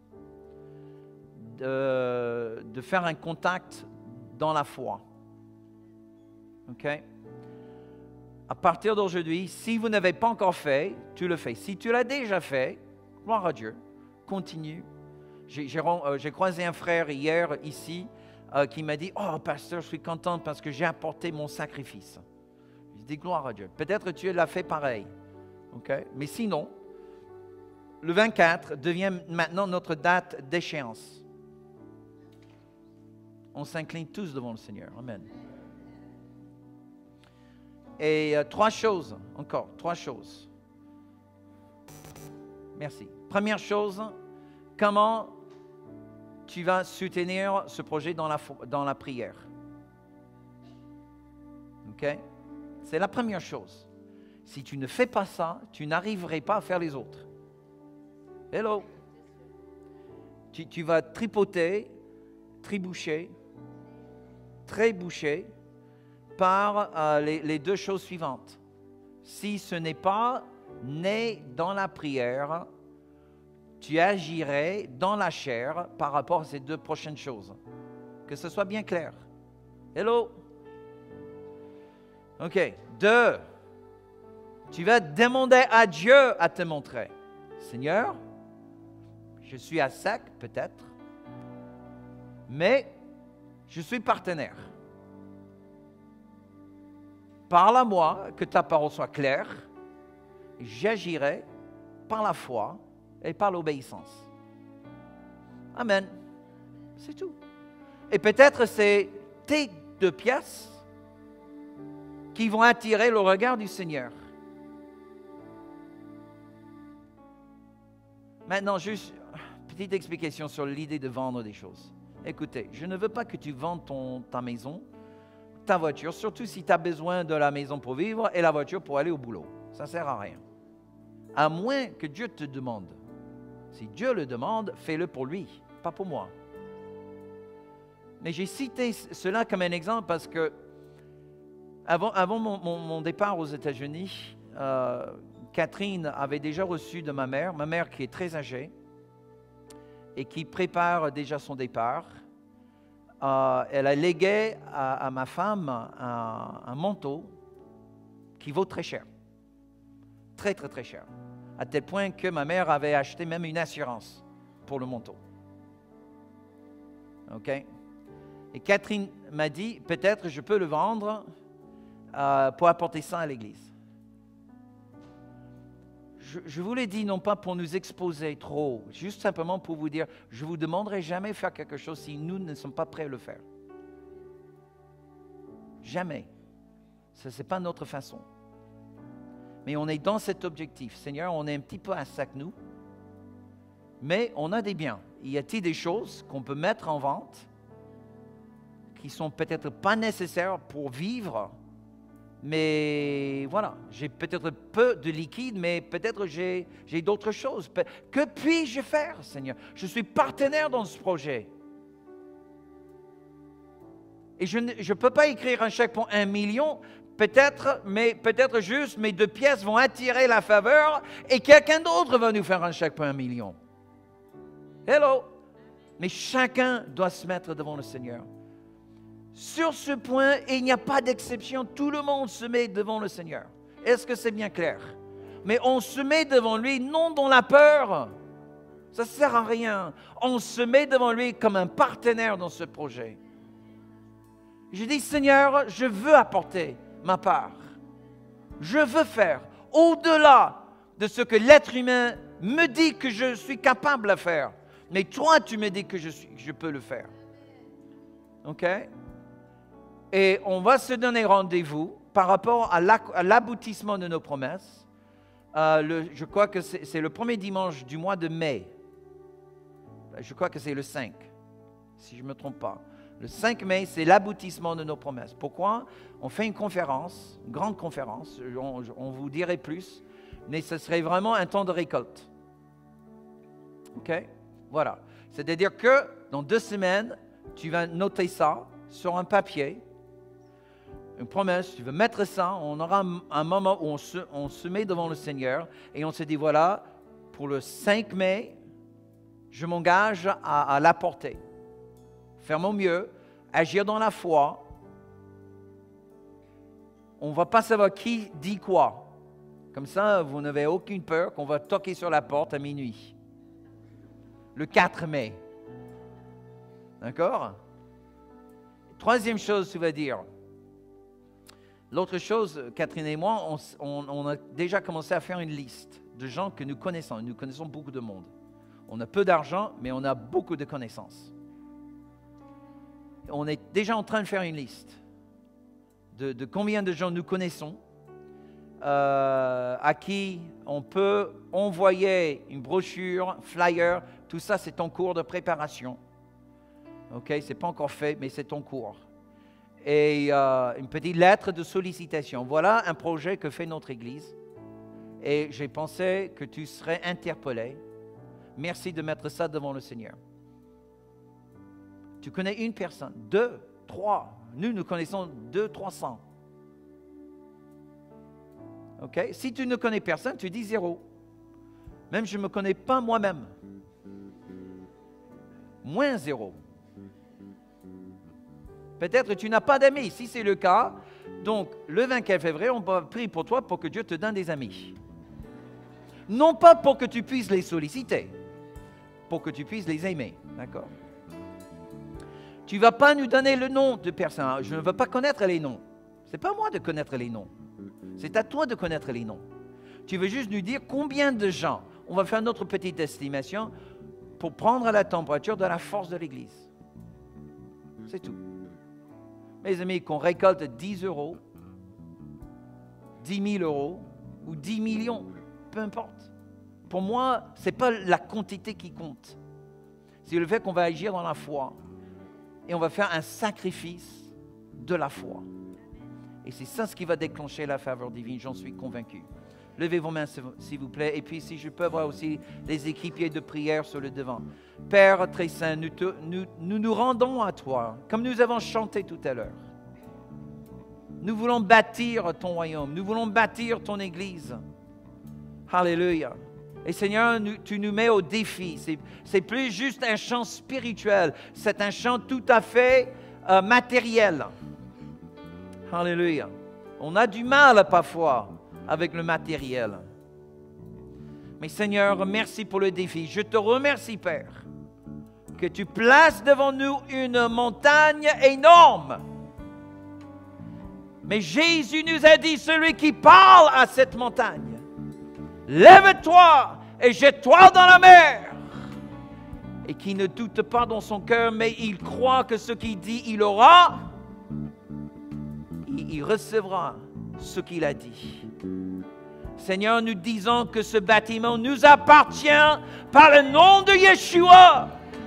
Speaker 1: de faire un contact dans la foi. OK? À partir d'aujourd'hui, si vous n'avez pas encore fait, tu le fais. Si tu l'as déjà fait, gloire à Dieu, continue. J'ai croisé un frère hier ici qui m'a dit « Oh, pasteur, je suis content parce que j'ai apporté mon sacrifice. » Je dis « Gloire à Dieu. » Peut-être tu l'as fait pareil. Okay? Mais sinon, le 24 devient maintenant notre date d'échéance. On s'incline tous devant le Seigneur. Amen. Et 3 choses, encore 3 choses. Merci. Première chose, comment tu vas soutenir ce projet dans la prière? OK? C'est la première chose. Si tu ne fais pas ça, tu n'arriverais pas à faire les autres. Hello! Tu vas tripoter, trébucher par les 2 choses suivantes. Si ce n'est pas né dans la prière, tu agirais dans la chair par rapport à ces 2 prochaines choses. Que ce soit bien clair. Hello? OK. 2. Tu vas demander à Dieu à te montrer. Seigneur, je suis à sec peut-être, mais je suis partenaire. Parle à moi, que ta parole soit claire, et j'agirai par la foi et par l'obéissance. Amen. C'est tout. Et peut-être c'est tes 2 pièces qui vont attirer le regard du Seigneur. Maintenant, juste une petite explication sur l'idée de vendre des choses. Écoutez, je ne veux pas que tu vendes ta maison, ta voiture, surtout si tu as besoin de la maison pour vivre et la voiture pour aller au boulot. Ça ne sert à rien. À moins que Dieu te demande. Si Dieu le demande, fais-le pour lui, pas pour moi. Mais j'ai cité cela comme un exemple parce que avant mon départ aux États-Unis, Catherine avait déjà reçu de ma mère qui est très âgée et qui prépare déjà son départ. Elle a légué à ma femme un manteau qui vaut très cher. Très, très, très cher. À tel point que ma mère avait acheté même une assurance pour le manteau. OK? Et Catherine m'a dit, peut-être je peux le vendre pour apporter ça à l'église. Je vous l'ai dit, non pas pour nous exposer trop, juste simplement pour vous dire, je ne vous demanderai jamais de faire quelque chose si nous ne sommes pas prêts à le faire. Jamais. Ce n'est pas notre façon. Mais on est dans cet objectif. Seigneur, on est un petit peu à sac, nous, mais on a des biens. Y a-t-il des choses qu'on peut mettre en vente qui ne sont peut-être pas nécessaires pour vivre? Mais voilà, j'ai peut-être peu de liquide, mais peut-être j'ai d'autres choses. Que puis-je faire, Seigneur? Je suis partenaire dans ce projet. Et je ne peux pas écrire un chèque pour 1 million, peut-être, mais peut-être juste mes 2 pièces vont attirer la faveur et quelqu'un d'autre va nous faire un chèque pour 1 million. Hello! Mais chacun doit se mettre devant le Seigneur. Sur ce point, il n'y a pas d'exception. Tout le monde se met devant le Seigneur. Est-ce que c'est bien clair? Mais on se met devant lui, non dans la peur. Ça ne sert à rien. On se met devant lui comme un partenaire dans ce projet. Je dis, Seigneur, je veux apporter ma part. Je veux faire au-delà de ce que l'être humain me dit que je suis capable de faire. Mais toi, tu me dis que je peux le faire. OK? Et on va se donner rendez-vous par rapport à l'aboutissement de nos promesses. Je crois que c'est le premier dimanche du mois de mai. Je crois que c'est le 5, si je ne me trompe pas. Le 5 mai, c'est l'aboutissement de nos promesses. Pourquoi? On fait une conférence, une grande conférence, on vous dirait plus, mais ce serait vraiment un temps de récolte. OK? Voilà. C'est-à-dire que dans 2 semaines, tu vas noter ça sur un papier, une promesse, tu veux mettre ça, on aura un moment où on se met devant le Seigneur et on se dit, voilà, pour le 5 mai, je m'engage à l'apporter. Faire mon mieux, agir dans la foi. On ne va pas savoir qui dit quoi. Comme ça, vous n'avez aucune peur qu'on va toquer sur la porte à minuit. Le 4 mai. D'accord? Troisième chose, tu vas dire. L'autre chose, Catherine et moi, on a déjà commencé à faire une liste de gens que nous connaissons. Nous connaissons beaucoup de monde. On a peu d'argent, mais on a beaucoup de connaissances. On est déjà en train de faire une liste de combien de gens nous connaissons, à qui on peut envoyer une brochure, flyer. Tout ça, c'est en cours de préparation. OK, ce n'est pas encore fait, mais c'est en cours. Et une petite lettre de sollicitation. Voilà un projet que fait notre Église. Et j'ai pensé que tu serais interpellé. Merci de mettre ça devant le Seigneur. Tu connais une personne, 2, 3. Nous connaissons 200-300. OK? Si tu ne connais personne, tu dis 0. Même je ne me connais pas moi-même. Moins 0. Peut-être que tu n'as pas d'amis. Si c'est le cas, donc le 24 février, on va prier pour toi pour que Dieu te donne des amis. Non pas pour que tu puisses les solliciter, pour que tu puisses les aimer. D'accord? Tu ne vas pas nous donner le nom de personne. Je ne veux pas connaître les noms. Ce n'est pas à moi de connaître les noms. C'est à toi de connaître les noms. Tu veux juste nous dire combien de gens. On va faire notre petite estimation pour prendre la température de la force de l'Église. C'est tout. Mes amis, qu'on récolte 10 euros, 10 000 euros ou 10 millions, peu importe. Pour moi, ce n'est pas la quantité qui compte. C'est le fait qu'on va agir dans la foi. Et on va faire un sacrifice de la foi. Et c'est ça ce qui va déclencher la faveur divine, j'en suis convaincu. Levez vos mains, s'il vous plaît. Et puis, si je peux avoir aussi les équipiers de prière sur le devant. Père très saint, nous rendons à toi, comme nous avons chanté tout à l'heure. Nous voulons bâtir ton royaume. Nous voulons bâtir ton Église. Alléluia. Et Seigneur, tu nous mets au défi. C'est plus juste un chant spirituel. C'est un chant tout à fait matériel. Alléluia. On a du mal parfois avec le matériel. Mais Seigneur, merci pour le défi. Je te remercie, Père, que tu places devant nous une montagne énorme. Mais Jésus nous a dit, celui qui parle à cette montagne, lève-toi et jette-toi dans la mer. Et qui ne doute pas dans son cœur, mais il croit que ce qu'il dit, il aura. Il recevra ce qu'il a dit. Seigneur, nous disons que ce bâtiment nous appartient par le nom de Yeshua.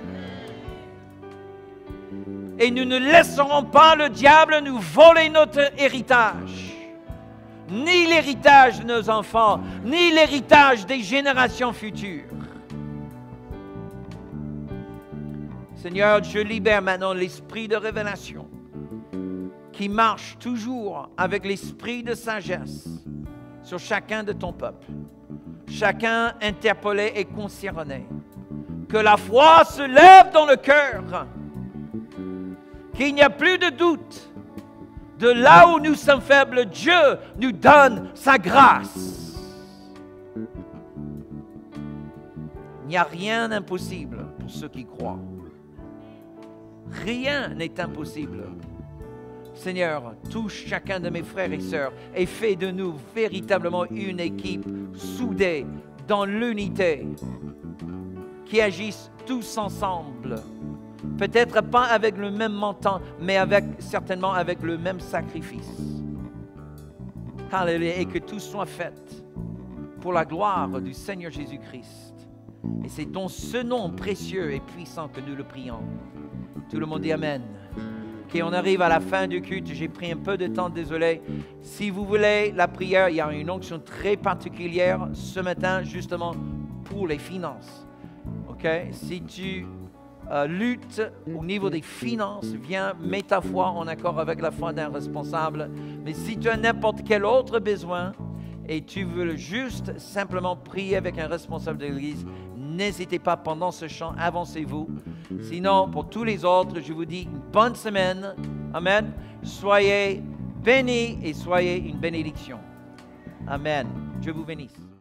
Speaker 1: Et nous ne laisserons pas le diable nous voler notre héritage. Ni l'héritage de nos enfants, ni l'héritage des générations futures. Seigneur, je libère maintenant l'esprit de révélation qui marche toujours avec l'esprit de sagesse sur chacun de ton peuple. Chacun interpellé et concerné. Que la foi se lève dans le cœur. Qu'il n'y a plus de doute. De là où nous sommes faibles, Dieu nous donne sa grâce. n'y a rien d'impossible pour ceux qui croient. Rien n'est impossible. Seigneur, touche chacun de mes frères et sœurs et fais de nous véritablement une équipe soudée dans l'unité, qui agissent tous ensemble. Peut-être pas avec le même montant, mais certainement avec le même sacrifice. Alléluia. Et que tout soit fait pour la gloire du Seigneur Jésus-Christ. Et c'est dans ce nom précieux et puissant que nous le prions. Tout le monde dit Amen. Ok, on arrive à la fin du culte. J'ai pris un peu de temps, désolé. Si vous voulez la prière, il y a une onction très particulière ce matin, justement pour les finances. Ok, si tu luttes au niveau des finances, viens, mets ta foi en accord avec la foi d'un responsable. Mais si tu as n'importe quel autre besoin et tu veux juste simplement prier avec un responsable de l'Église, n'hésitez pas pendant ce chant, avancez-vous. Sinon, pour tous les autres, je vous dis une bonne semaine. Amen. Soyez bénis et soyez une bénédiction. Amen. Dieu vous bénisse.